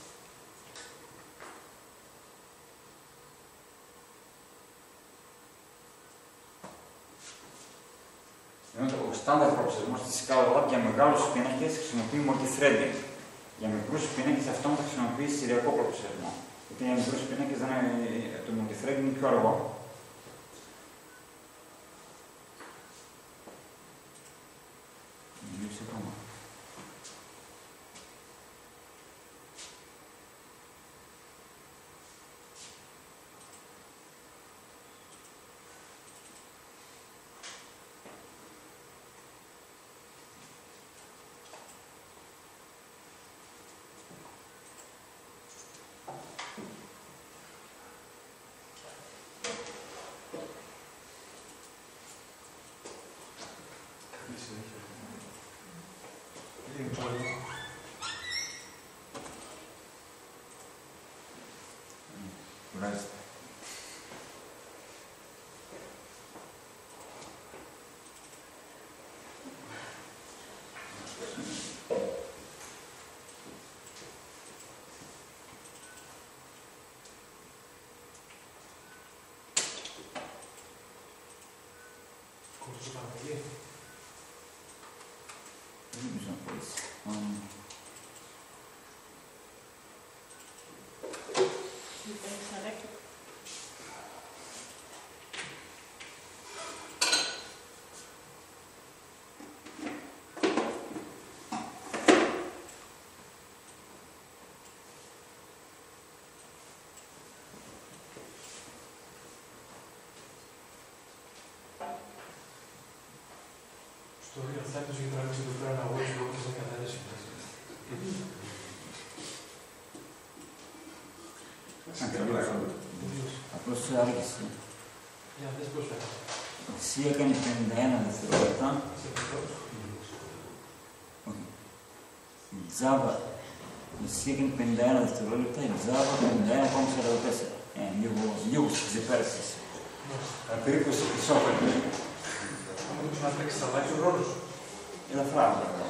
Ο στάνταρ προπλησιασμός της Scala για μεγάλους πίνακες χρησιμοποιεί multithreading. Για μικρούς πίνακες αυτό θα χρησιμοποιεί σειριακό προπλησιασμό. Γιατί για μικρούς πίνακες το multithreading είναι πιο αργό. Στο Real Time τους έχει τραβήξει εδώ πέρα ένα voice που θα καθαρίσει. Απλώς άργησε. Για να δεις πώς φέρα. Εσύ έκανε 51 δευτερόλεπτα. Η Java, εσύ έκανε 51 δευτερόλεπτα, η Java 51,44. Λίγο ξεπέρασες. Περίπου σε πισόφερνε. Να τρέξει θα αλλάξει ο ρόλος. Ελαφρά.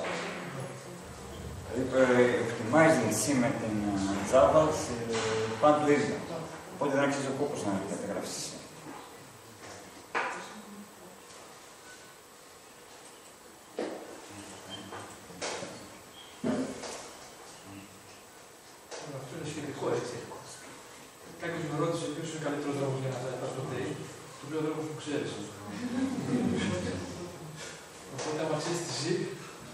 Δηλαδή, optimizing εσύ με την Java πάνε το ίδιο. Οπότε δεν αξίζει ο κόπος να καταγράψεις εσύ. Αυτό είναι σχετικό, έτσι. Κάποιος με ρώτησε ποιος είναι ο καλύτερος δρόμος για να πας στο ΤΕΙ. Του λέω ο δρόμος που ξέρεις. Οπότε, άμα ξέρεις τη ΣΥΠ,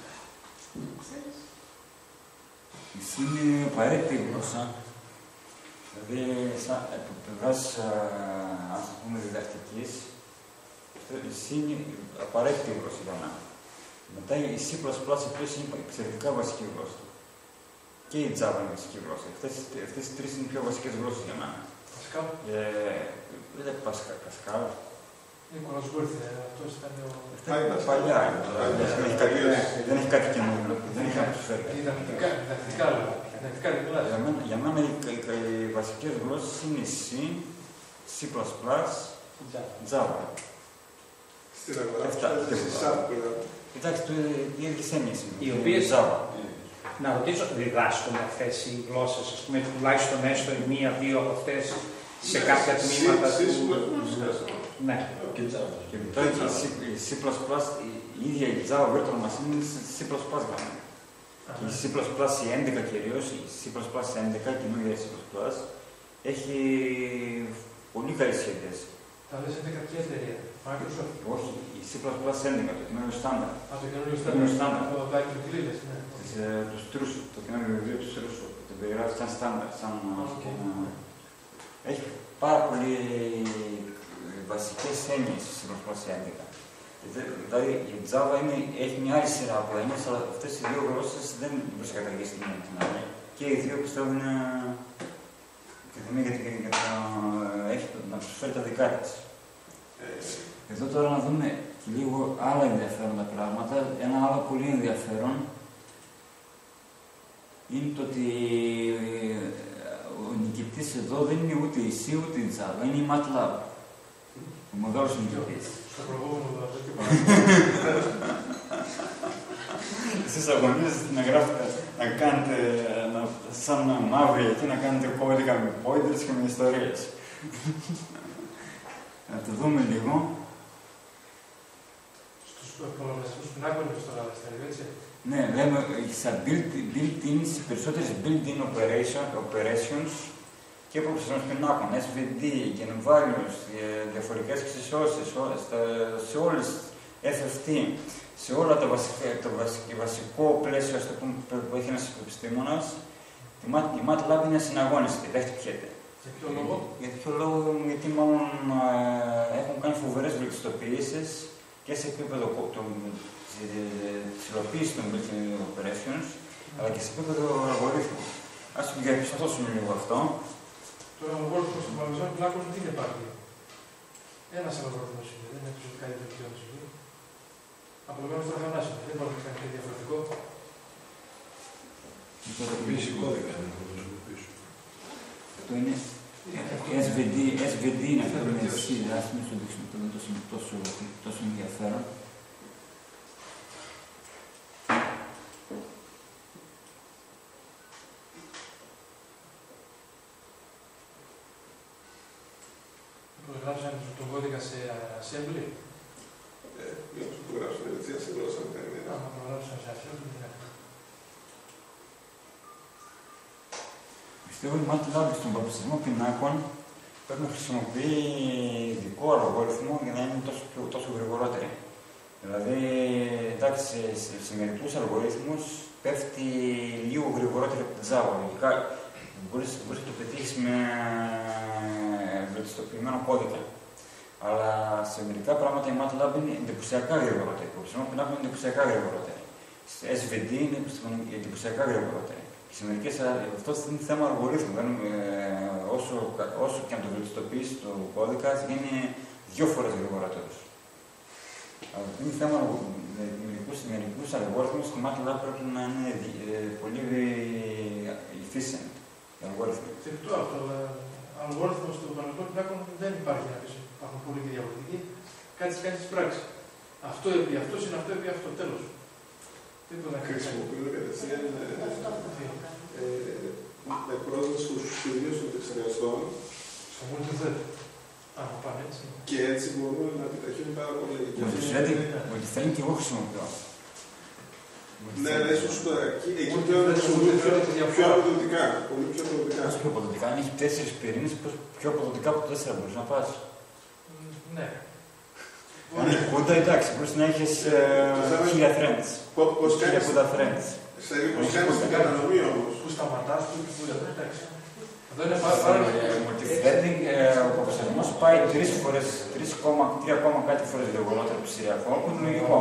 Η C είναι απαραίτητη γλώσσα. Δηλαδή, από πλευράς, ας πούμε, διδακτικής, η C είναι απαραίτητη γλώσσα για μένα. Μετά η C++ επίσης είναι εξαιρετικά βασική γλώσσα. Και η Java είναι βασική γλώσσα. Αυτές οι τρεις είναι οι πιο βασικές γλώσσες για μένα. Πασκάλ. Δεν Πασκάλ. Νίκολας Γουέρθε, αυτός ήταν ο... Παλιά. Δεν έχει κάτι καινούργιο. Δεν έχει να προσφέρει. Διδακτικά δεν μιλάς. Για μένα οι βασικές γλώσσες είναι C, C++, Java. Στην αγορά φτιάχνεις η SAP πλέον. Κοιτάξτε, οι ίδιες έννοιες είναι. Οι οποίες, Java. να ρωτήσω, διδάσκονται αυτές οι γλώσσες, ας πούμε, τουλάχιστον έστω η μία-δύο από αυτές σε κάποια τμήματα του... Ναι. Και μετά η C++, η ίδια η Java Virtual Machine είναι C++ γραμμή. Και η C++ η 11 κυρίως, η C++ 11, η καινούργια C++, έχει πολύ καλή σχέδιαση. Τα λες 11 ποια εταιρεία, Microsoft. Όχι, η C++ 11, το καινούργιο στάνταρ. Α, το καινούργιο στάνταρ. Το Patrick Lilles, ναι. Του Στρούσου, το καινούργιο βιβλίο του Στρούσου. Το περιγράφει σαν στάνταρ, σαν... Έχει πάρα πολύ βασικές έννοιες η C++ 11. Δηλαδή η Java έχει μια άλλη σειρά από έννοιες, αλλά αυτές οι δύο γλώσσες δεν μπορείς να καταργήσεις την μία την άλλη. Και οι δύο πιστεύω είναι έχει να προσφέρει τα δικά της. Εδώ τώρα να δούμε και λίγο άλλα ενδιαφέροντα πράγματα. Ένα άλλο πολύ ενδιαφέρον είναι το ότι νικητής εδώ δεν είναι ούτε η C ούτε η Java, είναι η MATLAB. Ο μεγάλος νικητής. Στο προηγούμενο δηλαδή. Εσείς αγωνίζεστε να γράφετε, να κάνετε σαν μαύρη εκεί, να κάνετε κώδικα με pointers και με ιστορίες. Να το δούμε λίγο. Στους προγραμματισμούς πινάκων στο Raster, έτσι. Ναι, λέμε στα built-ins, οι built-in operations και προψηφισμούς πινάκων, SVD, γενβάριους, διαφορικές εξισώσεις, σε όλες FFT, σε όλα το βασικό πλαίσιο που έχει ένας επιστήμονας, η MATLAB είναι συναγώνιστη, δεν χτυπιέται. Για ποιο λόγο? Γιατί μάλλον έχουν κάνει φοβερές βελτιστοποιήσεις και σε επίπεδο της υλοποίησης των built-in operations, αλλά και σε επίπεδο αλγορίθμου. Ας το διαπιστώσουμε λίγο αυτό. Τώρα ο αλγόριθμος των προγραμματισμών πινάκων τι είναι πάλι? Ένας αλγόριθμος είναι, δεν είναι ουσιαστικά η βελτίωση. Απλωμένως στο Αθανάσιο, δεν υπάρχει κάτι διαφορετικό. Η κωδικοποίηση κώδικα είναι το κωδικοποίηση. Αυτό είναι SVD είναι αυτό με εσύ, ας μην σου δείξουμε, το είναι τόσο ενδιαφέρον. Γράψαν τον κώδικα σε assembly. Το γράψαν έτσι, ας εγγλώσαν κανένα. Άμα το γράψαν σε assembly, τι να κάνει. Πιστεύω ότι η MATLAB στον προψηφισμό πινάκων πρέπει να χρησιμοποιεί ειδικό αλγόριθμο για να είναι τόσο γρηγορότερη. Δηλαδή, εντάξει, σε μερικούς αλγορίθμους πέφτει λίγο γρηγορότερο από την Java. Λογικά μπορείς να το πετύχεις με βελτιστοποιημένο κώδικα. Αλλά σε μερικά πράγματα η MATLAB είναι εντυπωσιακά γρηγορότερη. Ο προψηφισμό πινάκων είναι εντυπωσιακά γρηγορότερη. SVD είναι εντυπωσιακά γρηγορότερη. Σε μερικές, αυτό είναι θέμα αλγορίθμου. Όσο και αν το βελτιστοποιήσει το κώδικα, γίνει 2 φορές γρηγορότερος. Αλλά είναι θέμα μερικούς αλγόριθμους, το MATLAB πρέπει να είναι πολύ efficient. Θετικό αυτό, αλλά αλγόριθμος των προγραμματικών πινάκων δεν υπάρχει να πεις. Υπάρχουν πολλοί και διαφορετικοί. Κάτι κάνει στην πράξη. Αυτό επί αυτό είναι αυτό επί αυτό. Τέλος. Χρησιμοποιούν κατευθείαν με πρόσβαση στους ίδιους των επεξεργαστών. Στο multithread. Άμα πάνε έτσι. Και έτσι μπορούν να επιταχύνουν πάρα πολύ. Multithread και εγώ χρησιμοποιώ. Ναι, αλλά ίσως εκεί πλέον χρησιμοποιούν πιο αποδοτικά. Πολύ πιο αποδοτικά. Όσο πιο αποδοτικά, αν έχει 4 πυρήνες, πιο αποδοτικά από το 4 μπορείς να πας. Ναι. Αν έχει κούντα, εντάξει, μπορείς να έχεις 1000 threads. Πώς κάνεις την κατανομή όμως. Πού σταματάς, πού δεν εντάξει. Εδώ είναι Multithreading, ο προψηφισμός πάει 3 κάτι φορές γρηγορότερο από το σειριακό, που είναι λογικό.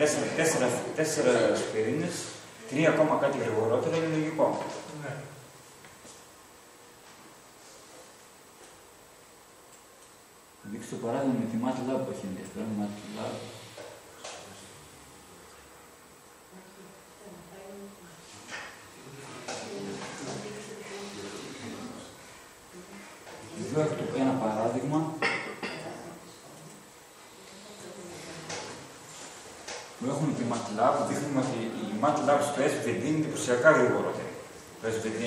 4 πυρήνες, 3 κάτι γρηγορότερο είναι λογικό. Θα δείξω το παράδειγμα με τη MATLAB που έχει ενδιαφέρον. MATLAB. Εδώ έχω ένα παράδειγμα που έχουμε τη MATLAB, που δείχνουμε ότι η MATLAB στο SVD είναι εντυπωσιακά γρηγορότερη. Το SVD.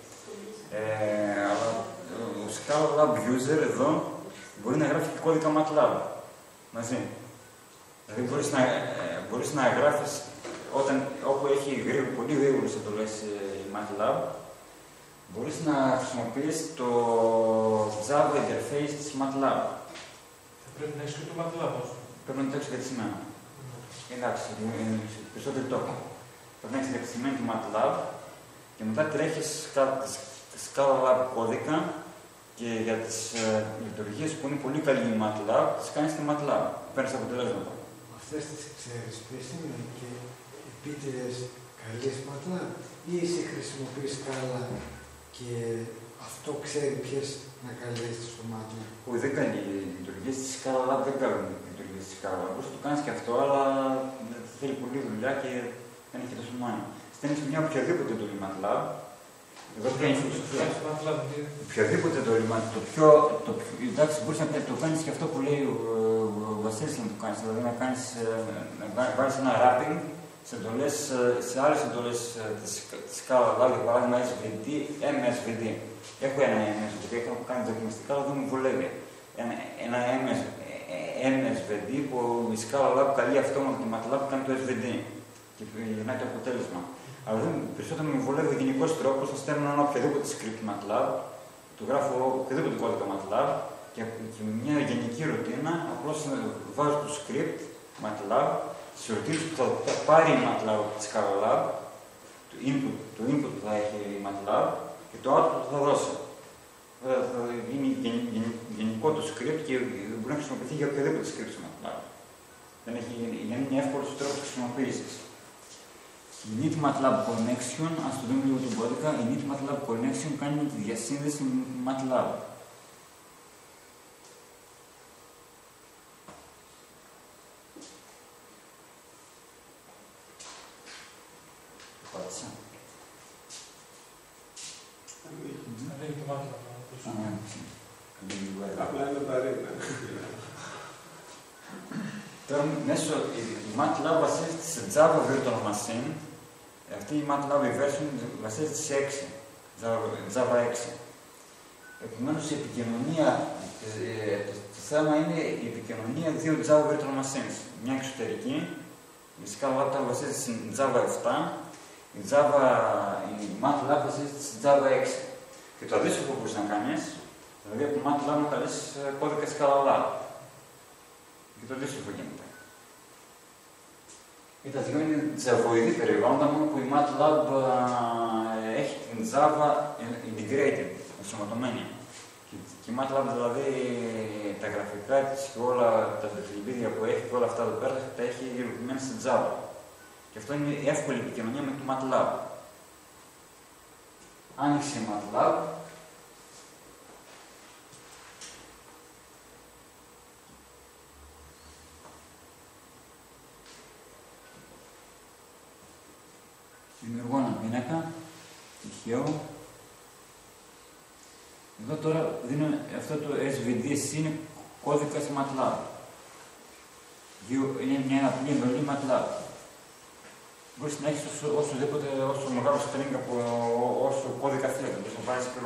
Αλλά ο Scala User εδώ μπορεί να γράφει και κώδικα MATLAB μαζί. Δηλαδή μπορείς να γράφεις όπου έχει πολύ γρήγορες εντολές η MATLAB, μπορείς να χρησιμοποιείς το Java interface της MATLAB. Θα πρέπει να έχεις και το MATLAB όσο. Πρέπει να το έχεις εγκατεστημένο. Εντάξει, περισσότερο το έχω. Πρέπει να έχεις εγκατεστημένο τη MATLAB και μετά τρέχεις Scala κώδικα και για τις λειτουργίες που είναι πολύ καλή η MATLAB, τις κάνεις στη MATLAB. Παίρνεις αποτελέσματα. Αυτές τις ξέρεις ποιες είναι και επίτηδες καλής MATLAB ή εσύ χρησιμοποιείς Scala και αυτό ξέρει ποιες να καλέσεις στο MATLAB. Όχι, δεν κάνει λειτουργίες της Scala, δεν κάνουν λειτουργίες της Scala. Μπορείς να το κάνεις και αυτό, αλλά θέλει πολλή δουλειά και δεν έχει τόσο μάνα. Στέλνεις μια οποιαδήποτε εντολή MATLAB, Εδώ πια είναι οποιοδήποτε το ρήμα, εντάξει, μπορείς να το κάνεις και αυτό που λέει ο Βασίλης να το κάνεις, δηλαδή να βάλεις ένα wrapping σε άλλες εντολές της σκάλα, δηλαδή για παράδειγμα SVD, MSVD. Έχω ένα MSVD, έχω κάνει δοκιμαστικά, αλλά δεν μου βολεύει. Ένα MSVD που η σκάλα Lab καλεί αυτόματα τη MATLAB που κάνει το SVD και γεννάει το αποτέλεσμα. Αλλά περισσότερο με βολεύει ο γενικός τρόπος, θα στέλνω ένα οποιοδήποτε script MATLAB, του γράφω οποιοδήποτε κώδικα MATLAB και μια γενική ρουτίνα, απλώς βάζω το script MATLAB, στις ρουτίνες που θα πάρει η MATLAB από τη Scala Lab, το input που θα έχει η MATLAB και το output που θα δώσει. Θα γίνει γενικό το script και μπορεί να χρησιμοποιηθεί για οποιοδήποτε script στο MATLAB. Είναι εύκολος τρόπος χρησιμοποίησης. Η Init MATLAB Connection, ας το δούμε λίγο τον κώδικα, η Init MATLAB Connection κάνει τη διασύνδεση με MATLAB. Το πάτησα. Ανοίγει το MATLAB. Απλά είναι παρέμβα. Τώρα μέσω η MATLAB βασίζεται σε Java Virtual Machine. Αυτή η MATLAB version βασίζεται σε 6, Java 6. Επομένως η επικοινωνία, το θέμα είναι η επικοινωνία δύο Java Virtual Machines. Μια εξωτερική, η Scala Lab βασίζεται σε Java 7, η MATLAB βασίζεται σε Java 6. Και το αντίστοιχο που μπορείς να κάνεις, δηλαδή από MATLAB να καλείς κώδικα Scala Lab. Και το αντίστοιχο γίνεται. Και τα δύο είναι τζαβοειδή περιβάλλοντα, μόνο που η MATLAB έχει την Java integrated, ενσωματωμένη. Και η MATLAB δηλαδή τα γραφικά της και όλα τα τεχνολογία που έχει και όλα αυτά εδώ πέρα τα έχει υλοποιημένα στην Java. Και αυτό είναι η εύκολη επικοινωνία με το MATLAB. Άνοιξε η MATLAB. Δημιουργώ ένα πίνακα, τυχαίο. Εδώ τώρα δίνω αυτό το SVDC είναι κώδικα σε MATLAB. Είναι μια απλή εντολή MATLAB. Μπορείς να έχεις όσο μεγάλο string από όσο κώδικα θέλει. Μπορείς να βάλεις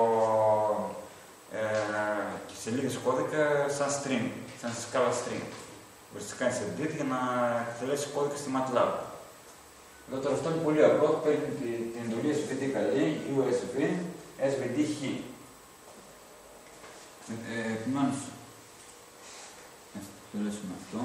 σελίδες κώδικα σαν string, σαν σκάλα string. Μπορείς να κάνεις edit για να εκτελέσεις κώδικα στη MATLAB. Εδώ τώρα αυτό είναι πολύ απλό, παίρνει την εντολή SVD καλή, USB, SVD-H. Επομένως, να εκτελέσουμε αυτό.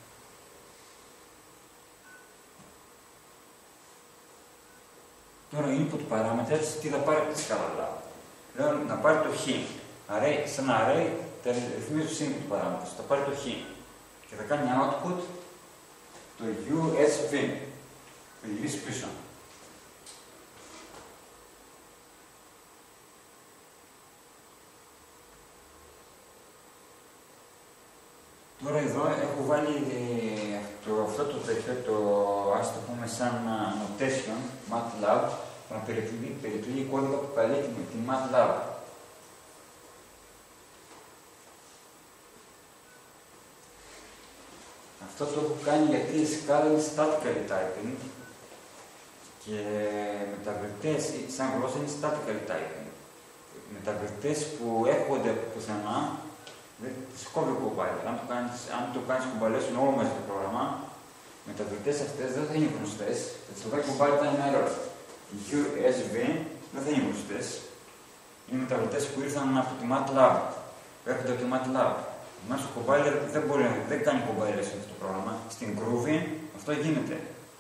Τώρα input parameters, τι θα πάρει από τη Scala Lab. Λέω να πάρει το Χ. Σε ένα array, τα ρυθμίζω στους input parameters. Θα πάρει το Χ. Και θα κάνει output το USB. Θα γυρίσει πίσω. Τώρα εδώ έχω βάλει αυτό το τέτοιο, ας το πούμε σαν annotation, MATLAB, να περικλεί κώδικα που καλεί τη MATLAB. Αυτό το έχω κάνει γιατί η Scala είναι statically typing και μεταβλητές, σαν γλώσσα είναι statically typing. Μεταβλητές που έρχονται από πουθενά, τις κόβει ο compiler. Αν το κάνεις κουμπαλέσουν όλο μέσα το πρόγραμμα, οι μεταβλητές αυτές δεν θα είναι γνωστές, θα τις το κάνει compiler θα είναι error. Οι USB δεν θα είναι γνωστές. Είναι μεταβλητές που ήρθαν από τη MATLAB, που έρχονται από τη MATLAB. Μέσω του compiler δεν κάνει compilation αυτό το πρόγραμμα. Στην Groovy αυτό γίνεται.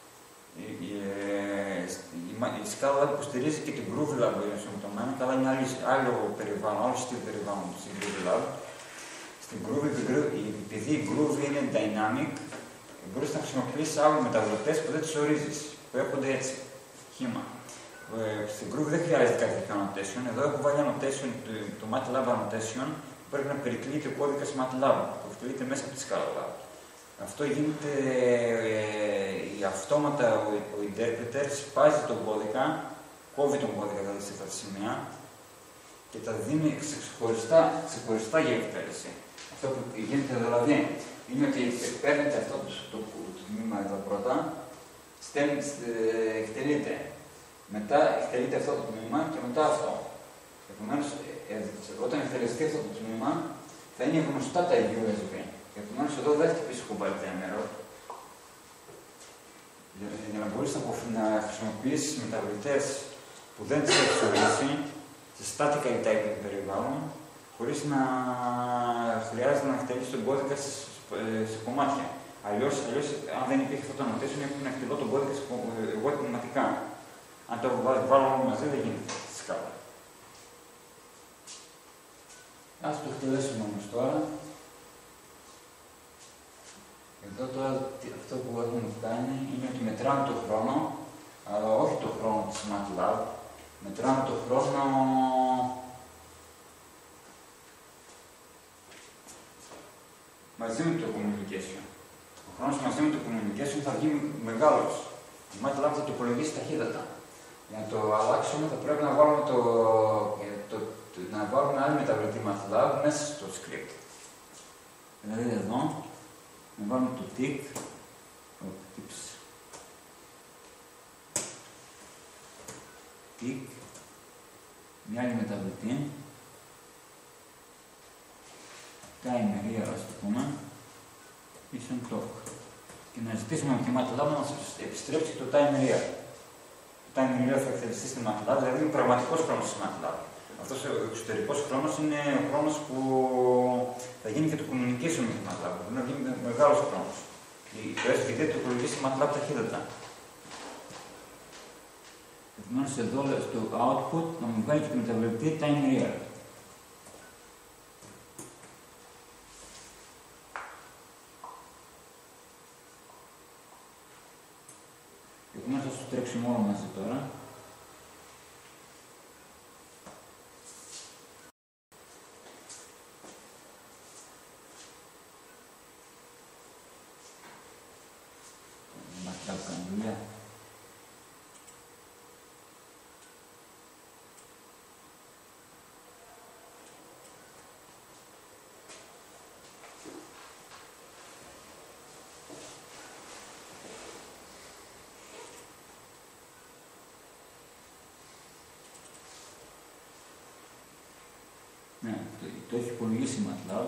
Η Scala Lab υποστηρίζει και την Groovy Lab ενσωματωμένα, αλλά είναι άλλο περιβάλλον, άλλο στυλ περιβάλλον στην Groovy Lab. Στην Groovy, επειδή η Groovy είναι dynamic, μπορείς να χρησιμοποιήσεις άλλους μεταβλητές που δεν τους ορίζεις, που έρχονται έτσι, χήμα. Στην Groovy δεν χρειάζεται κάτι τέτοιο annotation. Εδώ έχω βάλει annotation, το MATLAB annotation, που πρέπει να περικλείται ο κώδικας MATLAB, που εκτελείται μέσα από τη Scala Lab. Αυτό γίνεται αυτόματα, ο interpreter σπάζει τον κώδικα, κόβει τον κώδικα, δηλαδή σε αυτά τα σημεία και τα δίνει ξεχωριστά για εκτέλεση. Αυτό που γίνεται δηλαδή είναι ότι παίρνετε αυτό το τμήμα εδώ πρώτα, εκτελείται. Μετά εκτελείται αυτό το τμήμα και μετά αυτό. Επομένως, όταν εκτελεστεί αυτό το τμήμα, θα είναι γνωστά τα USB. Επομένως, εδώ δεν χτυπήσει κουμπάρι διάμερο. Για να μπορείς να χρησιμοποιήσεις μεταβλητές που δεν τις έχεις ορίσει σε statically typing περιβάλλον, χωρίς να χρειάζεται να εκτελείς τον κώδικα σε κομμάτια. Αλλιώς, αν δεν υπήρχε αυτό το annotation, έπρεπε να εκτελώ τον κώδικα εγώ επιμηματικά. Αν το βάλω όλο μαζί, δεν γίνεται στη σκάλα. Ας το εκτελέσουμε όμως τώρα. Εδώ τώρα αυτό που έχουμε κάνει είναι ότι μετράμε το χρόνο, αλλά όχι το χρόνο της MATLAB, μετράμε το χρόνο μαζί με το communication. Ο χρόνος μαζί με το communication θα βγει μεγάλος. Η MATLAB θα το υπολογίσει ταχύτατα. Για να το αλλάξουμε θα πρέπει να βάλουμε άλλη μεταβλητή MATLAB μέσα στο script. Δηλαδή εδώ, να βάλουμε το tick, μια άλλη μεταβλητή, timer year, ας το πούμε, ίσον clock. Και να ζητήσουμε από τη MATLAB να μας επιστρέψει το timer year. Το timer year θα εκτελεστεί στη MATLAB, δηλαδή είναι πραγματικός χρόνος στη MATLAB. Αυτός ο εξωτερικός χρόνος είναι ο χρόνος που θα γίνει και το communication με τη MATLAB. Μπορεί να γίνει μεγάλος χρόνος. Το SVD το υπολογίζει η MATLAB ταχύτατα. Επομένως εδώ στο output να μου βγάλει και τη μεταβλητή time real. Επομένως θα σου τρέξουμε όλο μαζί τώρα. Ναι, το έχει υπολογίσει η MATLAB.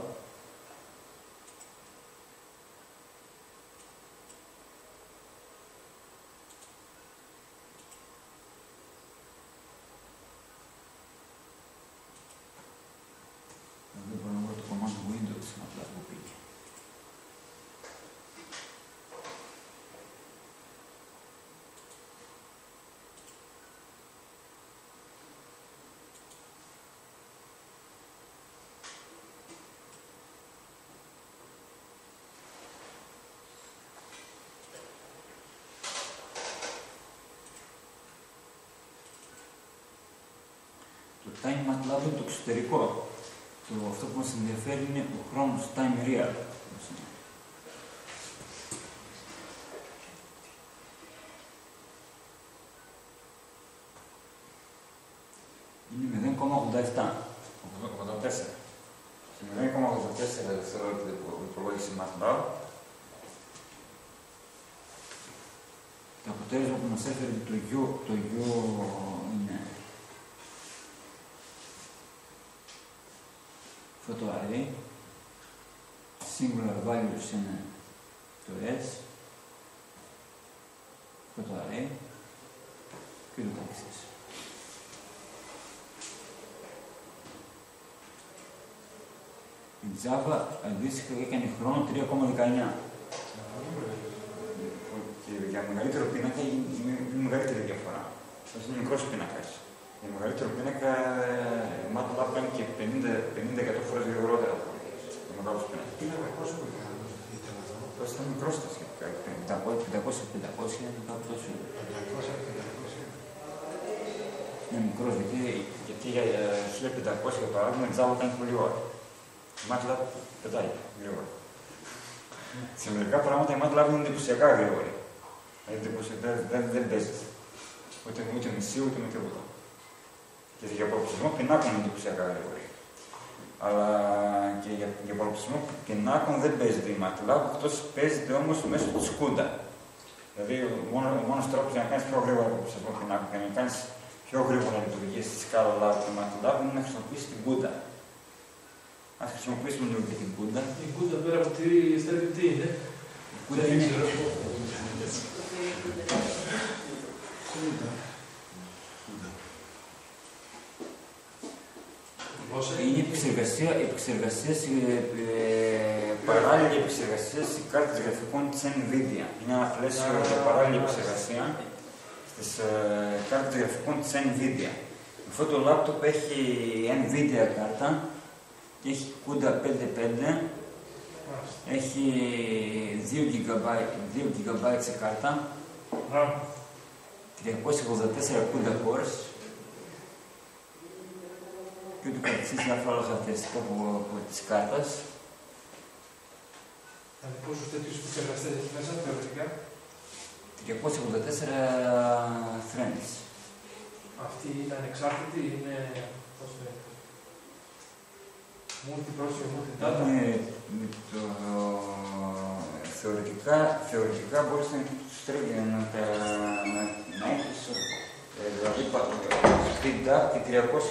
Εδώ μπορώ να βρω το command window της MATLAB που πήγε. Το time MATLAB είναι το εξωτερικό. Αυτό που μας ενδιαφέρει είναι ο χρόνος time real. Είναι 0,87. 84. Σε 0,84 δευτερόλεπτα που υπολόγισε η MATLAB. Το αποτέλεσμα που μας έφερε το U είναι αυτό το array, singular values είναι το S, αυτό το array και το τάξης. Η Java αντίστοιχα έκανε χρόνο 3,19. Και για μεγαλύτερο πίνακα είναι μεγαλύτερη διαφορά. Αυτό είναι μικρός πίνακας. Για μεγαλύτερο πίνακα, η MATLAB κάνει και 50% φορές γρηγορότερα από το μεγάλο πίνακα. Πίνακα πόσο μεγάλο ήταν αυτό? Αυτό ήταν μικρός τα σχετικά, 500-500, κάπου τόσο. 500-500. Είναι μικρός, γιατί σου λέει 500 για παράδειγμα, η Java κάνει πολύ ώρα. Η MATLAB πετάει γρήγορα. Σε μερικά πράγματα η MATLAB είναι εντυπωσιακά γρήγορη. Δεν παίζεται. Ούτε μισή, ούτε με τίποτα. Και για πολλαπλασιασμό πινάκων είναι εντυπωσιακά γρήγορη. Αλλά και για πολλαπλασιασμό πινάκων δεν παίζεται η MATLAB, εκτός παίζεται όμως μέσω της CUDA. Δηλαδή, ο μόνος τρόπος για να κάνεις πιο γρήγορα πολλαπλασιασμό πινάκων και να κάνεις πιο γρήγορα λειτουργίες στη σκάλα λάβου του MATLAB είναι να χρησιμοποιήσεις την CUDA. Ας χρησιμοποιήσουμε λίγο και την CUDA. Η CUDA πέρα από τη στέλνει τι είναι. CUDA είναι. Είναι παράλληλη επεξεργασία στις κάρτες γραφικών της NVIDIA. Είναι ένα πλαίσιο για παράλληλη επεξεργασία στις κάρτες γραφικών της NVIDIA. Αυτό το λάπτοπ έχει NVIDIA κάρτα και έχει CUDA 5.5, έχει 2 GB σε κάρτα, 384 CUDA cores και ούτω καθεξής διάφορα άλλα χαρακτηριστικά από της κάρτας. Πόσους τέτοιους επεξεργαστές έχει μέσα, θεωρητικά? 384 threads. Αυτή είναι ανεξάρτητη, είναι, πώς το είναι, multi-processor, multi-data. Θεωρητικά μπορείς να έχεις δηλαδή speed up και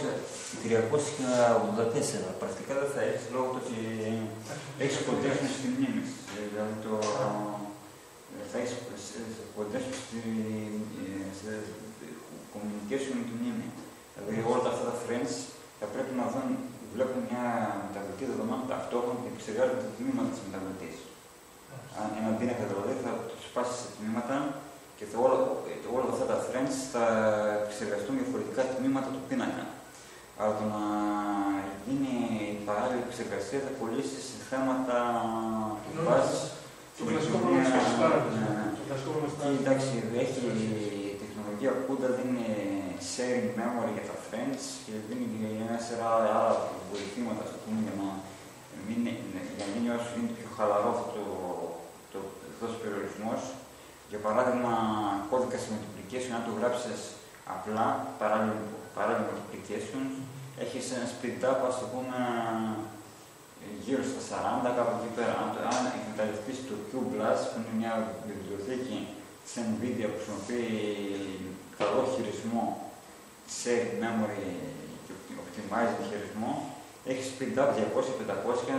384. Πρακτικά δεν θα έχεις λόγω του ότι έχεις κοντεύσει στη μνήμη. Δηλαδή θα έχεις κοντεύσει στη communication με τη μνήμη. Δηλαδή όλα αυτά τα friends θα πρέπει να βλέπουν μια μεταβλητή δεδομάτων ταυτόχρονα και επεξεργάζονται τα τμήματα της μεταβλητής. Ένα πίνακα δηλαδή θα το σπάσει σε τμήματα και όλα αυτά τα friends θα επεξεργαστούν διαφορετικά τμήματα του πίνακα. Αλλά το να γίνει παράλληλη επεξεργασία θα κολλήσει σε θέματα βάσης. Το κλασικό πρόβλημα εντάξει, έχει η τεχνολογία CUDA, δίνει sharing memory για τα friends και δίνει μια σειρά άλλα βοηθήματα για να γίνει όσο γίνεται πιο χαλαρό αυτός ο περιορισμός. Για παράδειγμα, κώδικα multiplication, αν το γράψεις απλά, παράλληλο multiplication, έχεις ένα speed up, ας το πούμε, γύρω στα 40, κάπου εκεί πέρα. Αν εκμεταλλευτείς το QBLAS, που είναι μια βιβλιοθήκη της NVIDIA που χρησιμοποιεί καλό χειρισμό, shared memory και optimized χειρισμό, έχει speed up 200-500.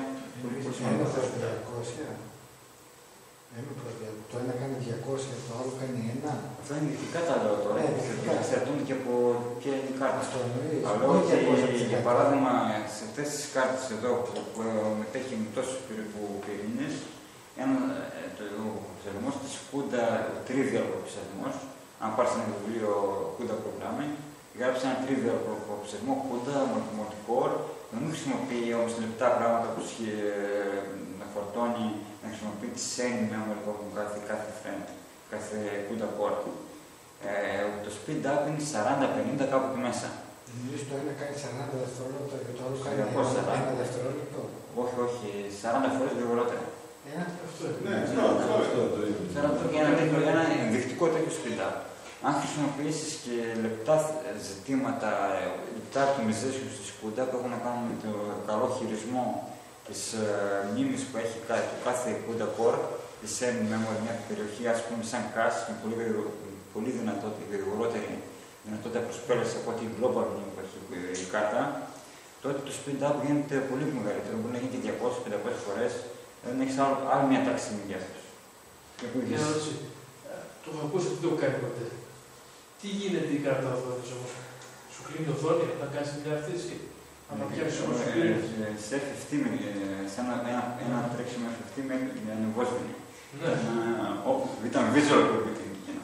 Το ένα κάνει 200, το άλλο κάνει 1. Αυτά είναι ειδικά τα λέω τώρα. Εξαρτώνται και από ποια είναι η κάρτα. Αλλά για παράδειγμα, σε αυτές τις κάρτες εδώ που μετέχει με τόσους περίπου πυρήνες, ο προσαρμός της CUDA, ο trivial προσαρμός, αν πάρεις ένα βιβλίο CUDA Programming, γράψει ένα trivial προσαρμό CUDA, multi-core, να μην χρησιμοποιεί όμως λεπτά πράγματα όπως να φορτώνει, να χρησιμοποιεί τη sharing memory που έχουν κάθε friend, κάθε CUDA core. Το speed up είναι 40-50 κάπου εκεί μέσα. Νομίζω το ένα κάνει 40 δευτερόλεπτα και το άλλο κάνει 1 δευτερόλεπτο. Όχι, 40 φορές γρηγορότερα. Αυτό είναι ένα ενδεικτικό τέτοιο speed up. Αν χρησιμοποιήσεις και λεπτά ζητήματα, λεπτά optimization στη CUDA που έχουν να κάνουν με το καλό χειρισμό της μνήμης που έχει το κάθε CUDA core, τη sharing memory, μια περιοχή ας πούμε σαν cache με πολύ γρηγορότερη δυνατότητα προσπέλασης από την global μνήμη που έχει η κάρτα, τότε το speed up γίνεται πολύ μεγαλύτερο. Μπορεί να γίνει και 200-500 φορές, δεν έχεις άλλη μια τάξη μεγέθους. Μια ερώτηση. Το έχω ακούσει ότι δεν το κάνει ποτέ. Τι γίνεται η κάρτα αυτός όμως? Σου κλείνει η οθόνη όταν κάνεις μια αυτής και αν τα πιάσεις όμως σου κλείνει? Σε F15, σαν ένα τρέξιμο F15 με ανεβόσβηνη. Ήταν visual computing εκείνο.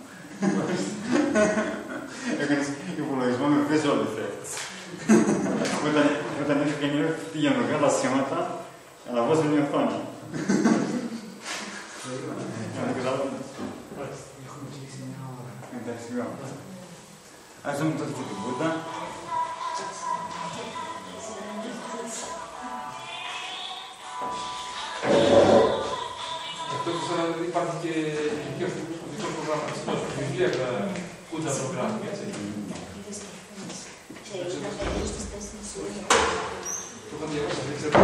Έκανες υπολογισμό με visual effects. Όταν έφυγε για μεγάλα σχήματα, αναβόσβηνη η οθόνη. Έχουμε κλείσει μια ώρα. Εντάξει, ας δούμε τότε και την CUDA. Εκτός υπάρχει και ειδικό πρόγραμμα στην βιβλία CUDA Programming, έτσι. το διαβάσα, δεν ξέρω.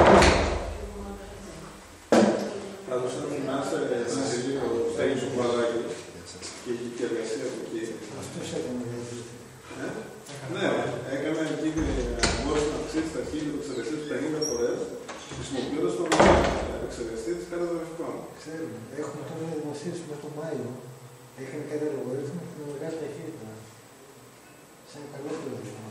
Πάντως, αν θυμάσαι, Βασίλειο, στα ίσο κουβαδάκι και είχε και εργασία από εκεί. Αυτός έκανε Ναι, έκανε εκεί μπορούσε να αυξήσει τα χείλη του εξεργαστή 50 φορές, χρησιμοποιώντας τον εξεργαστή της κάρτας γραφικών. Ξέρουμε. Έχουμε τώρα μια δημοσίευση μέχρι τον Μάιο. Έκανε κάτι αλγορίθμο και με μεγάλη ταχύτητα. Σαν καλό πλεονέκτημα.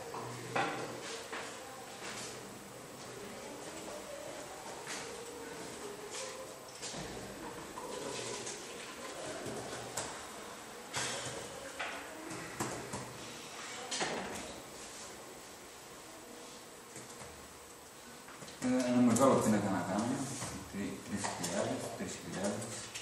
Ένα μεγάλο πίνακα να κάνουμε, 3.000.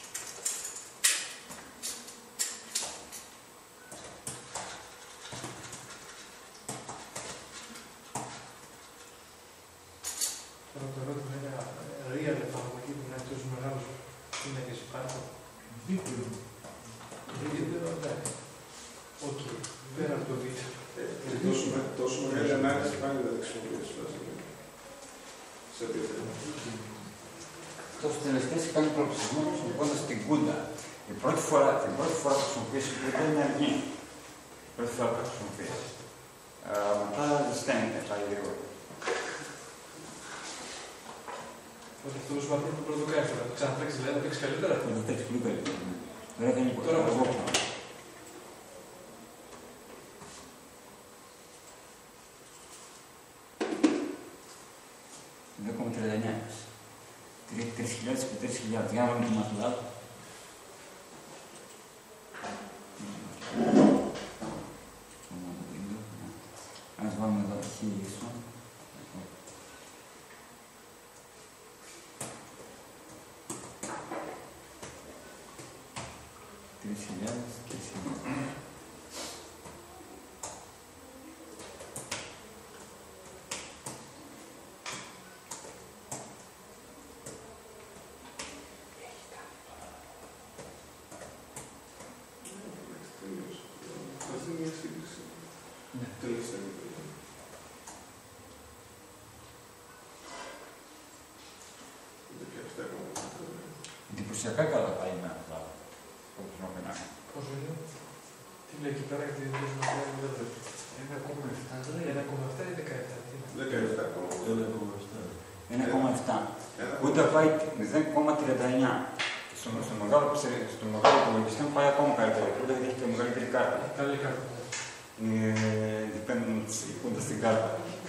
Τώρα το ερώτημα είναι real εφαρμογή που είναι τόσο μεγάλος πίνακες υπάρχουν. Βίντεο. Βίντεο, ναι. Οκ. Πέρα από το βίντεο. Τόσο μεγάλη ανάλυση πάλι δεν χρησιμοποιήσει. Σε επίπεδο. Αυτός ο τελευταίος κάνει προψηφισμό χρησιμοποιώντας την κούντα. Την πρώτη φορά που χρησιμοποιήσει την κούντα είναι αργή. Η πρώτη φορά που χρησιμοποιήσει. Μετά ζεσταίνεται, πάει λίγο. Ότι αυτό που σου είπα πριν το κάνει, θα το ξανατρέξει, δηλαδή να παίξει καλύτερα. Θα το τρέξει πολύ καλύτερα. Δεν έκανε Τώρα εγώ. 3.000 και 3.000. Για να δούμε το MATLAB. Ας βάλουμε εδώ χίλιεσο. 3.000. Εντυπωσιακά καλά πάει με αυτά. Πόσο είναι? Τι λέει εκεί πέρα, γιατί δεν βλέπω. 1,7 ή 17. 1,7. Ούτε πάει 0,39. Στο μεγάλο υπολογιστή πάει ακόμα καλύτερα. Ούτε έχει και μεγαλύτερη κάρτα. Καλή κάρτα. Dependent κούντα στην κάρτα.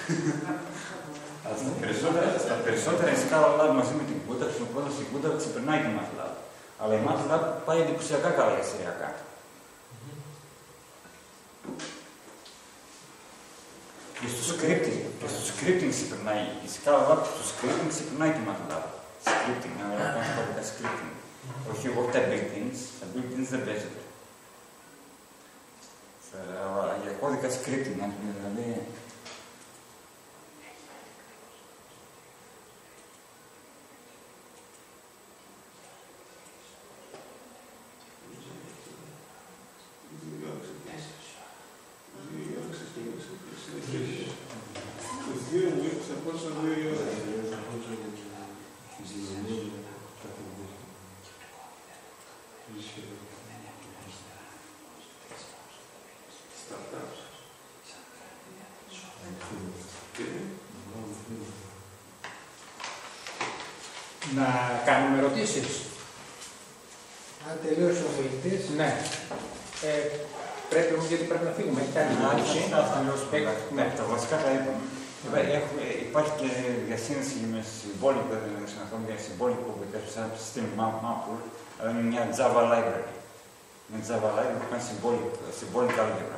Στα περισσότερα η ScalaLab μαζί με την κούντα, χρησιμοποιώντας την κούντα, ξεπερνάει τη MATLAB. Αλλά η MATLAB πάει εντυπωσιακά καλά για σειριακά. Και στο scripting ξεπερνάει. Η ScalaLab στο scripting ξεπερνάει τη MATLAB. Scripting, να κάνω κώδικα scripting. Όχι εγώ τα built-ins, τα built-ins δεν παίζεται. Για κώδικα scripting, δηλαδή. Να κάνουμε ερωτήσεις. Αν τελείωσε ο μιλητής. Ναι. Πρέπει όμως, γιατί πρέπει να φύγουμε. Έχει κάνει ερώτηση. Ναι, τα βασικά τα είπαμε. Υπάρχει και διασύνδεση με συμβόλικο, για συμβόλικο που υπάρχει σαν σύστημα Maple, αλλά είναι μια Java library. Μια Java library που κάνει συμβόλικα algebra.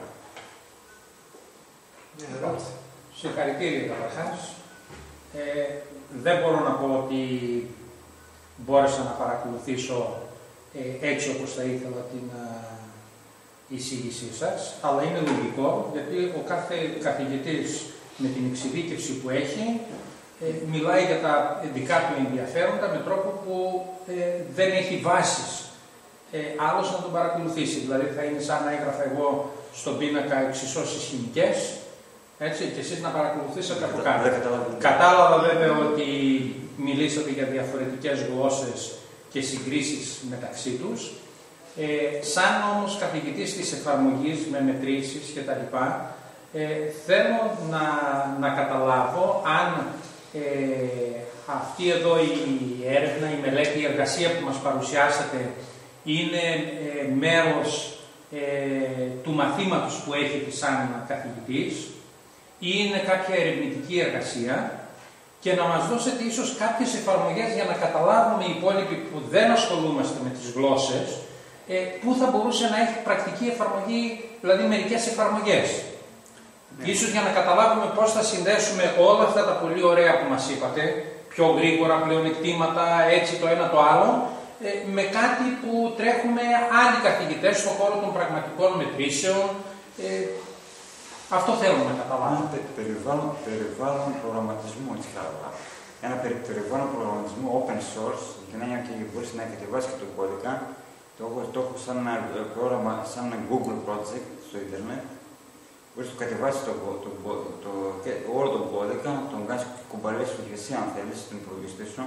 Συγχαρητήρια καταρχάς. Δεν μπορώ να πω ότι μπόρεσα να παρακολουθήσω έτσι όπως θα ήθελα την εισήγησή σας, αλλά είναι λογικό γιατί ο κάθε καθηγητής με την εξειδίκευση που έχει μιλάει για τα δικά του ενδιαφέροντα με τρόπο που δεν έχει βάσεις άλλος να τον παρακολουθήσει. Δηλαδή θα είναι σαν να έγραφα εγώ στον πίνακα εξισώσεις χημικές, Έτσι, και εσείς να παρακολουθήσατε από κάτω. Κατάλαβα βέβαια ότι μιλήσατε για διαφορετικές γλώσσες και συγκρίσεις μεταξύ τους. Σαν όμως καθηγητής της εφαρμογής με μετρήσεις και τα λοιπά, θέλω να καταλάβω αν αυτή εδώ η έρευνα, η μελέτη, η εργασία που μας παρουσιάσατε είναι μέρος του μαθήματος που έχετε σαν καθηγητής ή είναι κάποια ερευνητική εργασία, και να μας δώσετε ίσως κάποιες εφαρμογές για να καταλάβουμε οι υπόλοιποι που δεν ασχολούμαστε με τις γλώσσες, πού θα μπορούσε να έχει πρακτική εφαρμογή, δηλαδή μερικές εφαρμογές. Ναι. Ίσως για να καταλάβουμε πώς θα συνδέσουμε όλα αυτά τα πολύ ωραία που μας είπατε, πιο γρήγορα, πλεονεκτήματα, έτσι το ένα το άλλο, με κάτι που τρέχουμε άλλοι καθηγητές στον χώρο των πραγματικών μετρήσεων. Αυτό θέλουμε να καταλάβουμε. Περιβάλλον προγραμματισμού, έτσι καλά. Ένα περιβάλλον προγραμματισμού open source, για να μπορείς να κατεβάσεις και το κώδικα. Το έχω σαν ένα πρόγραμμα, σαν ένα Google project στο ίντερνετ. Μπορείς να κατεβάσεις όλο τον κώδικα, να τον κάνεις κουμπαλές σου και εσύ αν θέλεις, στην υπολογιστή σου.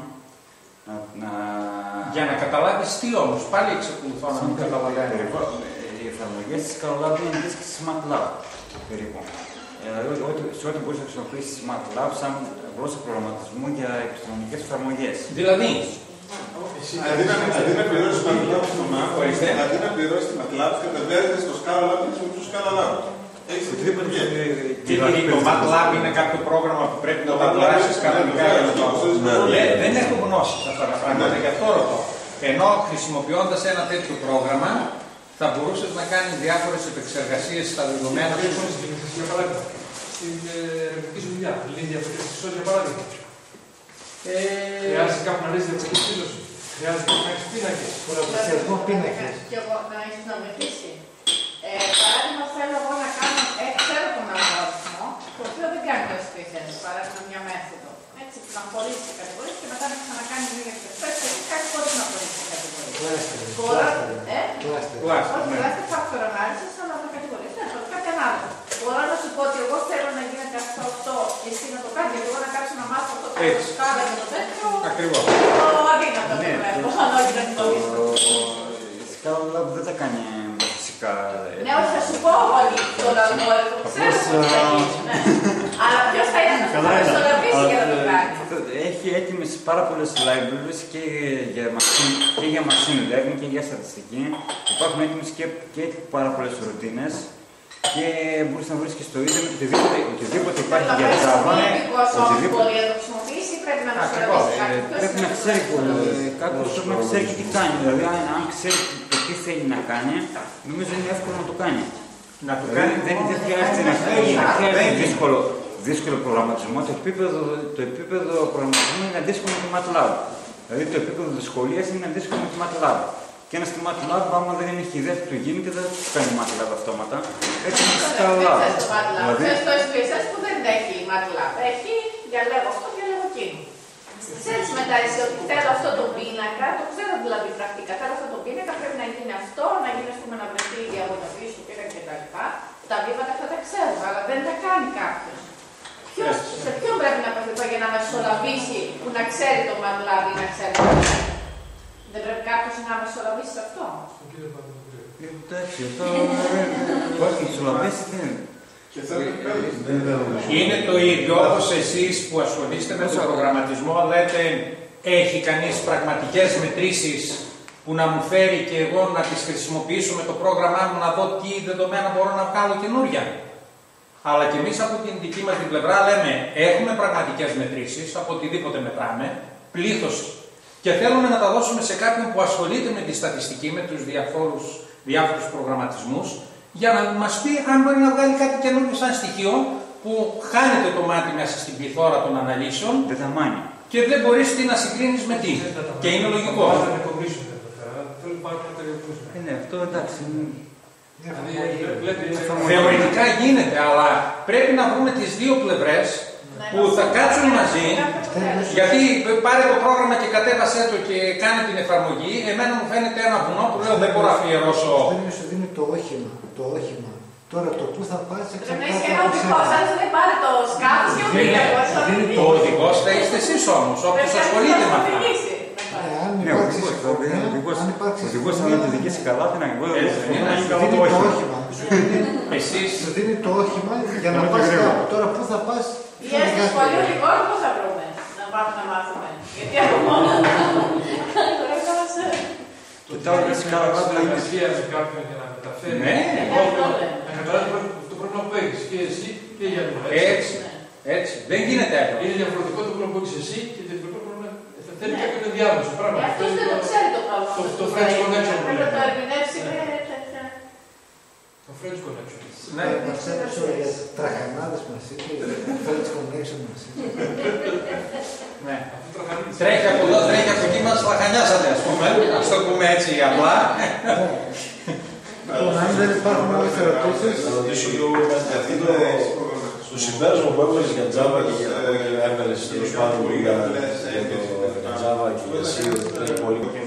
Για να καταλάβεις τι όμως, πάλι εξακολουθώ να μην καταλαβαίνω. Οι εφαρμογές της Scarlab είναι αντίστοιχες της MATLAB, περίπου. Σε ό,τι μπορείς να χρησιμοποιήσεις MATLAB σαν γλώσσα προγραμματισμού για επιστημονικές εφαρμογές. Δηλαδή, αντί να πληρώσεις τη MATLAB στο Mac, αντί να πληρώσεις τη MATLAB, κατεβαίνετε στο Scarlab και χρησιμοποιήσεις το Scarlab. Δηλαδή το MATLAB είναι κάποιο πρόγραμμα που πρέπει να το αγοράσεις κανονικά για να το αγοράσεις. Δεν έχω γνώση σε αυτά τα πράγματα, γι' αυτό ρωτώ. Ενώ χρησιμοποιώντας ένα τέτοιο πρόγραμμα, θα μπορούσες να κάνεις διάφορες επεξεργασίες στα δεδομένα σου. Για παράδειγμα, στην ερευνητική σου δουλειά, λύνει διαφορετικές εξώσεις, για παράδειγμα. Χρειάζεται κάπου να λύσει διαφορετική σύλλωση. Χρειάζεται να έχει πίνακες. Πολλαπλασιασμό πίνακες. Και εγώ να έχεις να βοηθήσει. Παράδειγμα, θέλω εγώ να κάνω, ξέρω τον αλγοριθμό, το οποίο δεν κάνει το SPSS, παράδειγμα μια μέθοδο. Έτσι, που να χωρίσει την κατηγορία και μετά να ξανακάνει μια SPSS και κάτι χωρίς να χωρίσει την κατηγορία. Τώρα, όχι, factor analysis, αλλά με κατηγορίες. Ναι, το κάτι άλλο. Μπορώ να σου πω ότι εγώ θέλω να γίνεται αυτό, εσύ να το κάνεις, γιατί εγώ να κάτσω να μάθω αυτό το σκάλα και το τέτοιο. Ακριβώς. Το αδύνατο το βλέπω, αν όχι να το λύσω. Η Scarlab δεν τα κάνει φυσικά. Ναι, όχι, θα σου πω όλοι το αλγόριθμο, ξέρω πώς θα γίνει, ναι. Αλλά ποιος θα είναι αυτό που θα μεσολαβήσει για να το κάνει. Έχει έτοιμες πάρα πολλές libraries και για machine learning και για στατιστική. Υπάρχουν έτοιμες και πάρα πολλές ρουτίνες και μπορείς να βρεις και στο ίντερνετ οτιδήποτε υπάρχει για Java. Μπορεί να το χρησιμοποιήσει ή πρέπει να μεσολαβήσει κάποιος. Πρέπει να ξέρει κάποιος να ξέρει και τι κάνει. Δηλαδή, αν ξέρει τι θέλει να κάνει, νομίζω είναι εύκολο να το κάνει. Να το κάνει δεν χρειάζεται να χρειάζεται δύσκολο προγραμματισμό. Το επίπεδο προγραμματισμού είναι αντίστοιχο με το MATLAB. Δηλαδή το επίπεδο δυσκολίας είναι αντίστοιχο με το MATLAB. Και ένα στη MATLAB, άμα δεν έχει ιδέα τι του γίνεται, δεν θα του κάνει MATLAB αυτόματα. Έτσι είναι στη Scarlab. Θες το SPSS που δεν έχει MATLAB. Έχει διαλέγω αυτό, διαλέγω εκείνο. Ξέρεις μετά εσύ ότι θέλω αυτό το πίνακα, το ξέρω δηλαδή πρακτικά. Θέλω αυτό το πίνακα, πρέπει να γίνει αυτό, να γίνει να βρεθεί η διαγωνιστή του πίνακα κτλ. Τα βήματα αυτά τα ξέρω, αλλά δεν τα κάνει κάποιο. Σε ποιον πρέπει να παθηθώ για να μεσολαβήσει που να ξέρει το MATLAB ή να ξέρει το MATLAB. Δεν πρέπει κάποιο να μεσολαβήσει σε αυτό. Εντάξει, αυτό πώς μεσολαβήσει δεν είναι. Είναι το ίδιο όπως εσείς που ασχολείστε με τον προγραμματισμό, λέτε έχει κανείς πραγματικές μετρήσεις που να μου φέρει και εγώ να τις χρησιμοποιήσω με το πρόγραμμά μου να δω τι δεδομένα μπορώ να βγάλω καινούρια. Αλλά και εμείς από την δική μας την πλευρά λέμε έχουμε πραγματικές μετρήσεις από οτιδήποτε μετράμε, πλήθος, και θέλουμε να τα δώσουμε σε κάποιον που ασχολείται με τη στατιστική, με τους διάφορους προγραμματισμούς, για να μας πει αν μπορεί να βγάλει κάτι καινούργιο σαν στοιχείο που χάνεται το μάτι μέσα στην πληθώρα των αναλύσεων και δεν μπορείς τι να συγκρίνεις με τι. Και είναι λογικό. Ναι, αυτό εντάξει. Θεωρητικά γίνεται, αλλά πρέπει να βρούμε τις δύο πλευρές που θα κάτσουν μαζί, γιατί πάρε το πρόγραμμα και κατέβασέ το και κάνει την εφαρμογή. Εμένα μου φαίνεται ένα βουνό που λέω δεν μπορώ να αφιερώσω. Δεν σου δίνει το όχημα. Τώρα το πού θα πας εξαρτάται από εσένα. Αν δεν πάρει Ο οδηγός θα είστε εσείς όμως, όποιος ασχολείται με αυτά. Αν Ναι, υπάρξει ο συμφωνία, αν υπάρξει οδηγός θα να το δικήσει καλά, την αγγλία σου δίνει το όχημα. Εσείς Σου δίνει το όχημα για να πας κάπου. Τώρα πού θα πας, Ή έστω σχολείο οδηγών, πώς θα βρούμε να πάμε να μάθουμε. Γιατί από μόνο Και τα όλα σκάλα κάτω είναι. Συνεργασία με κάποιον για να μεταφέρει. Ναι. Το πρόβλημα που έχεις και εσύ και για μένα. έτσι, έτσι. Δεν γίνεται άλλο. Είναι διαφορετικό το πρόβλημα που έχεις εσύ και διαφορετικό πρόβλημα. Θα θέλει κάποιον ενδιάμεσο πράγμα. Αυτός δεν το ξέρει το πρόβλημα. Το French Connection. Πρέπει να το ερμηνεύσει με τέτοια. Το French Connection. Ναι. μας έπαιξε για τραχανάδες μας είπε, French Connection μας είπε. Ναι. Αυτό τραχανίζει. Τρέχει από εδώ, τρέχει από εκεί, μας λαχανιάσατε, ας πούμε. Ας το πούμε έτσι απλά. Λοιπόν, αν δεν υπάρχουν άλλες ερωτήσεις, Θα ρωτήσω λίγο το συμπέρασμα που έβαλες για Java και έβγαλες τέλος πάντων για το Java και για C, είναι πολύ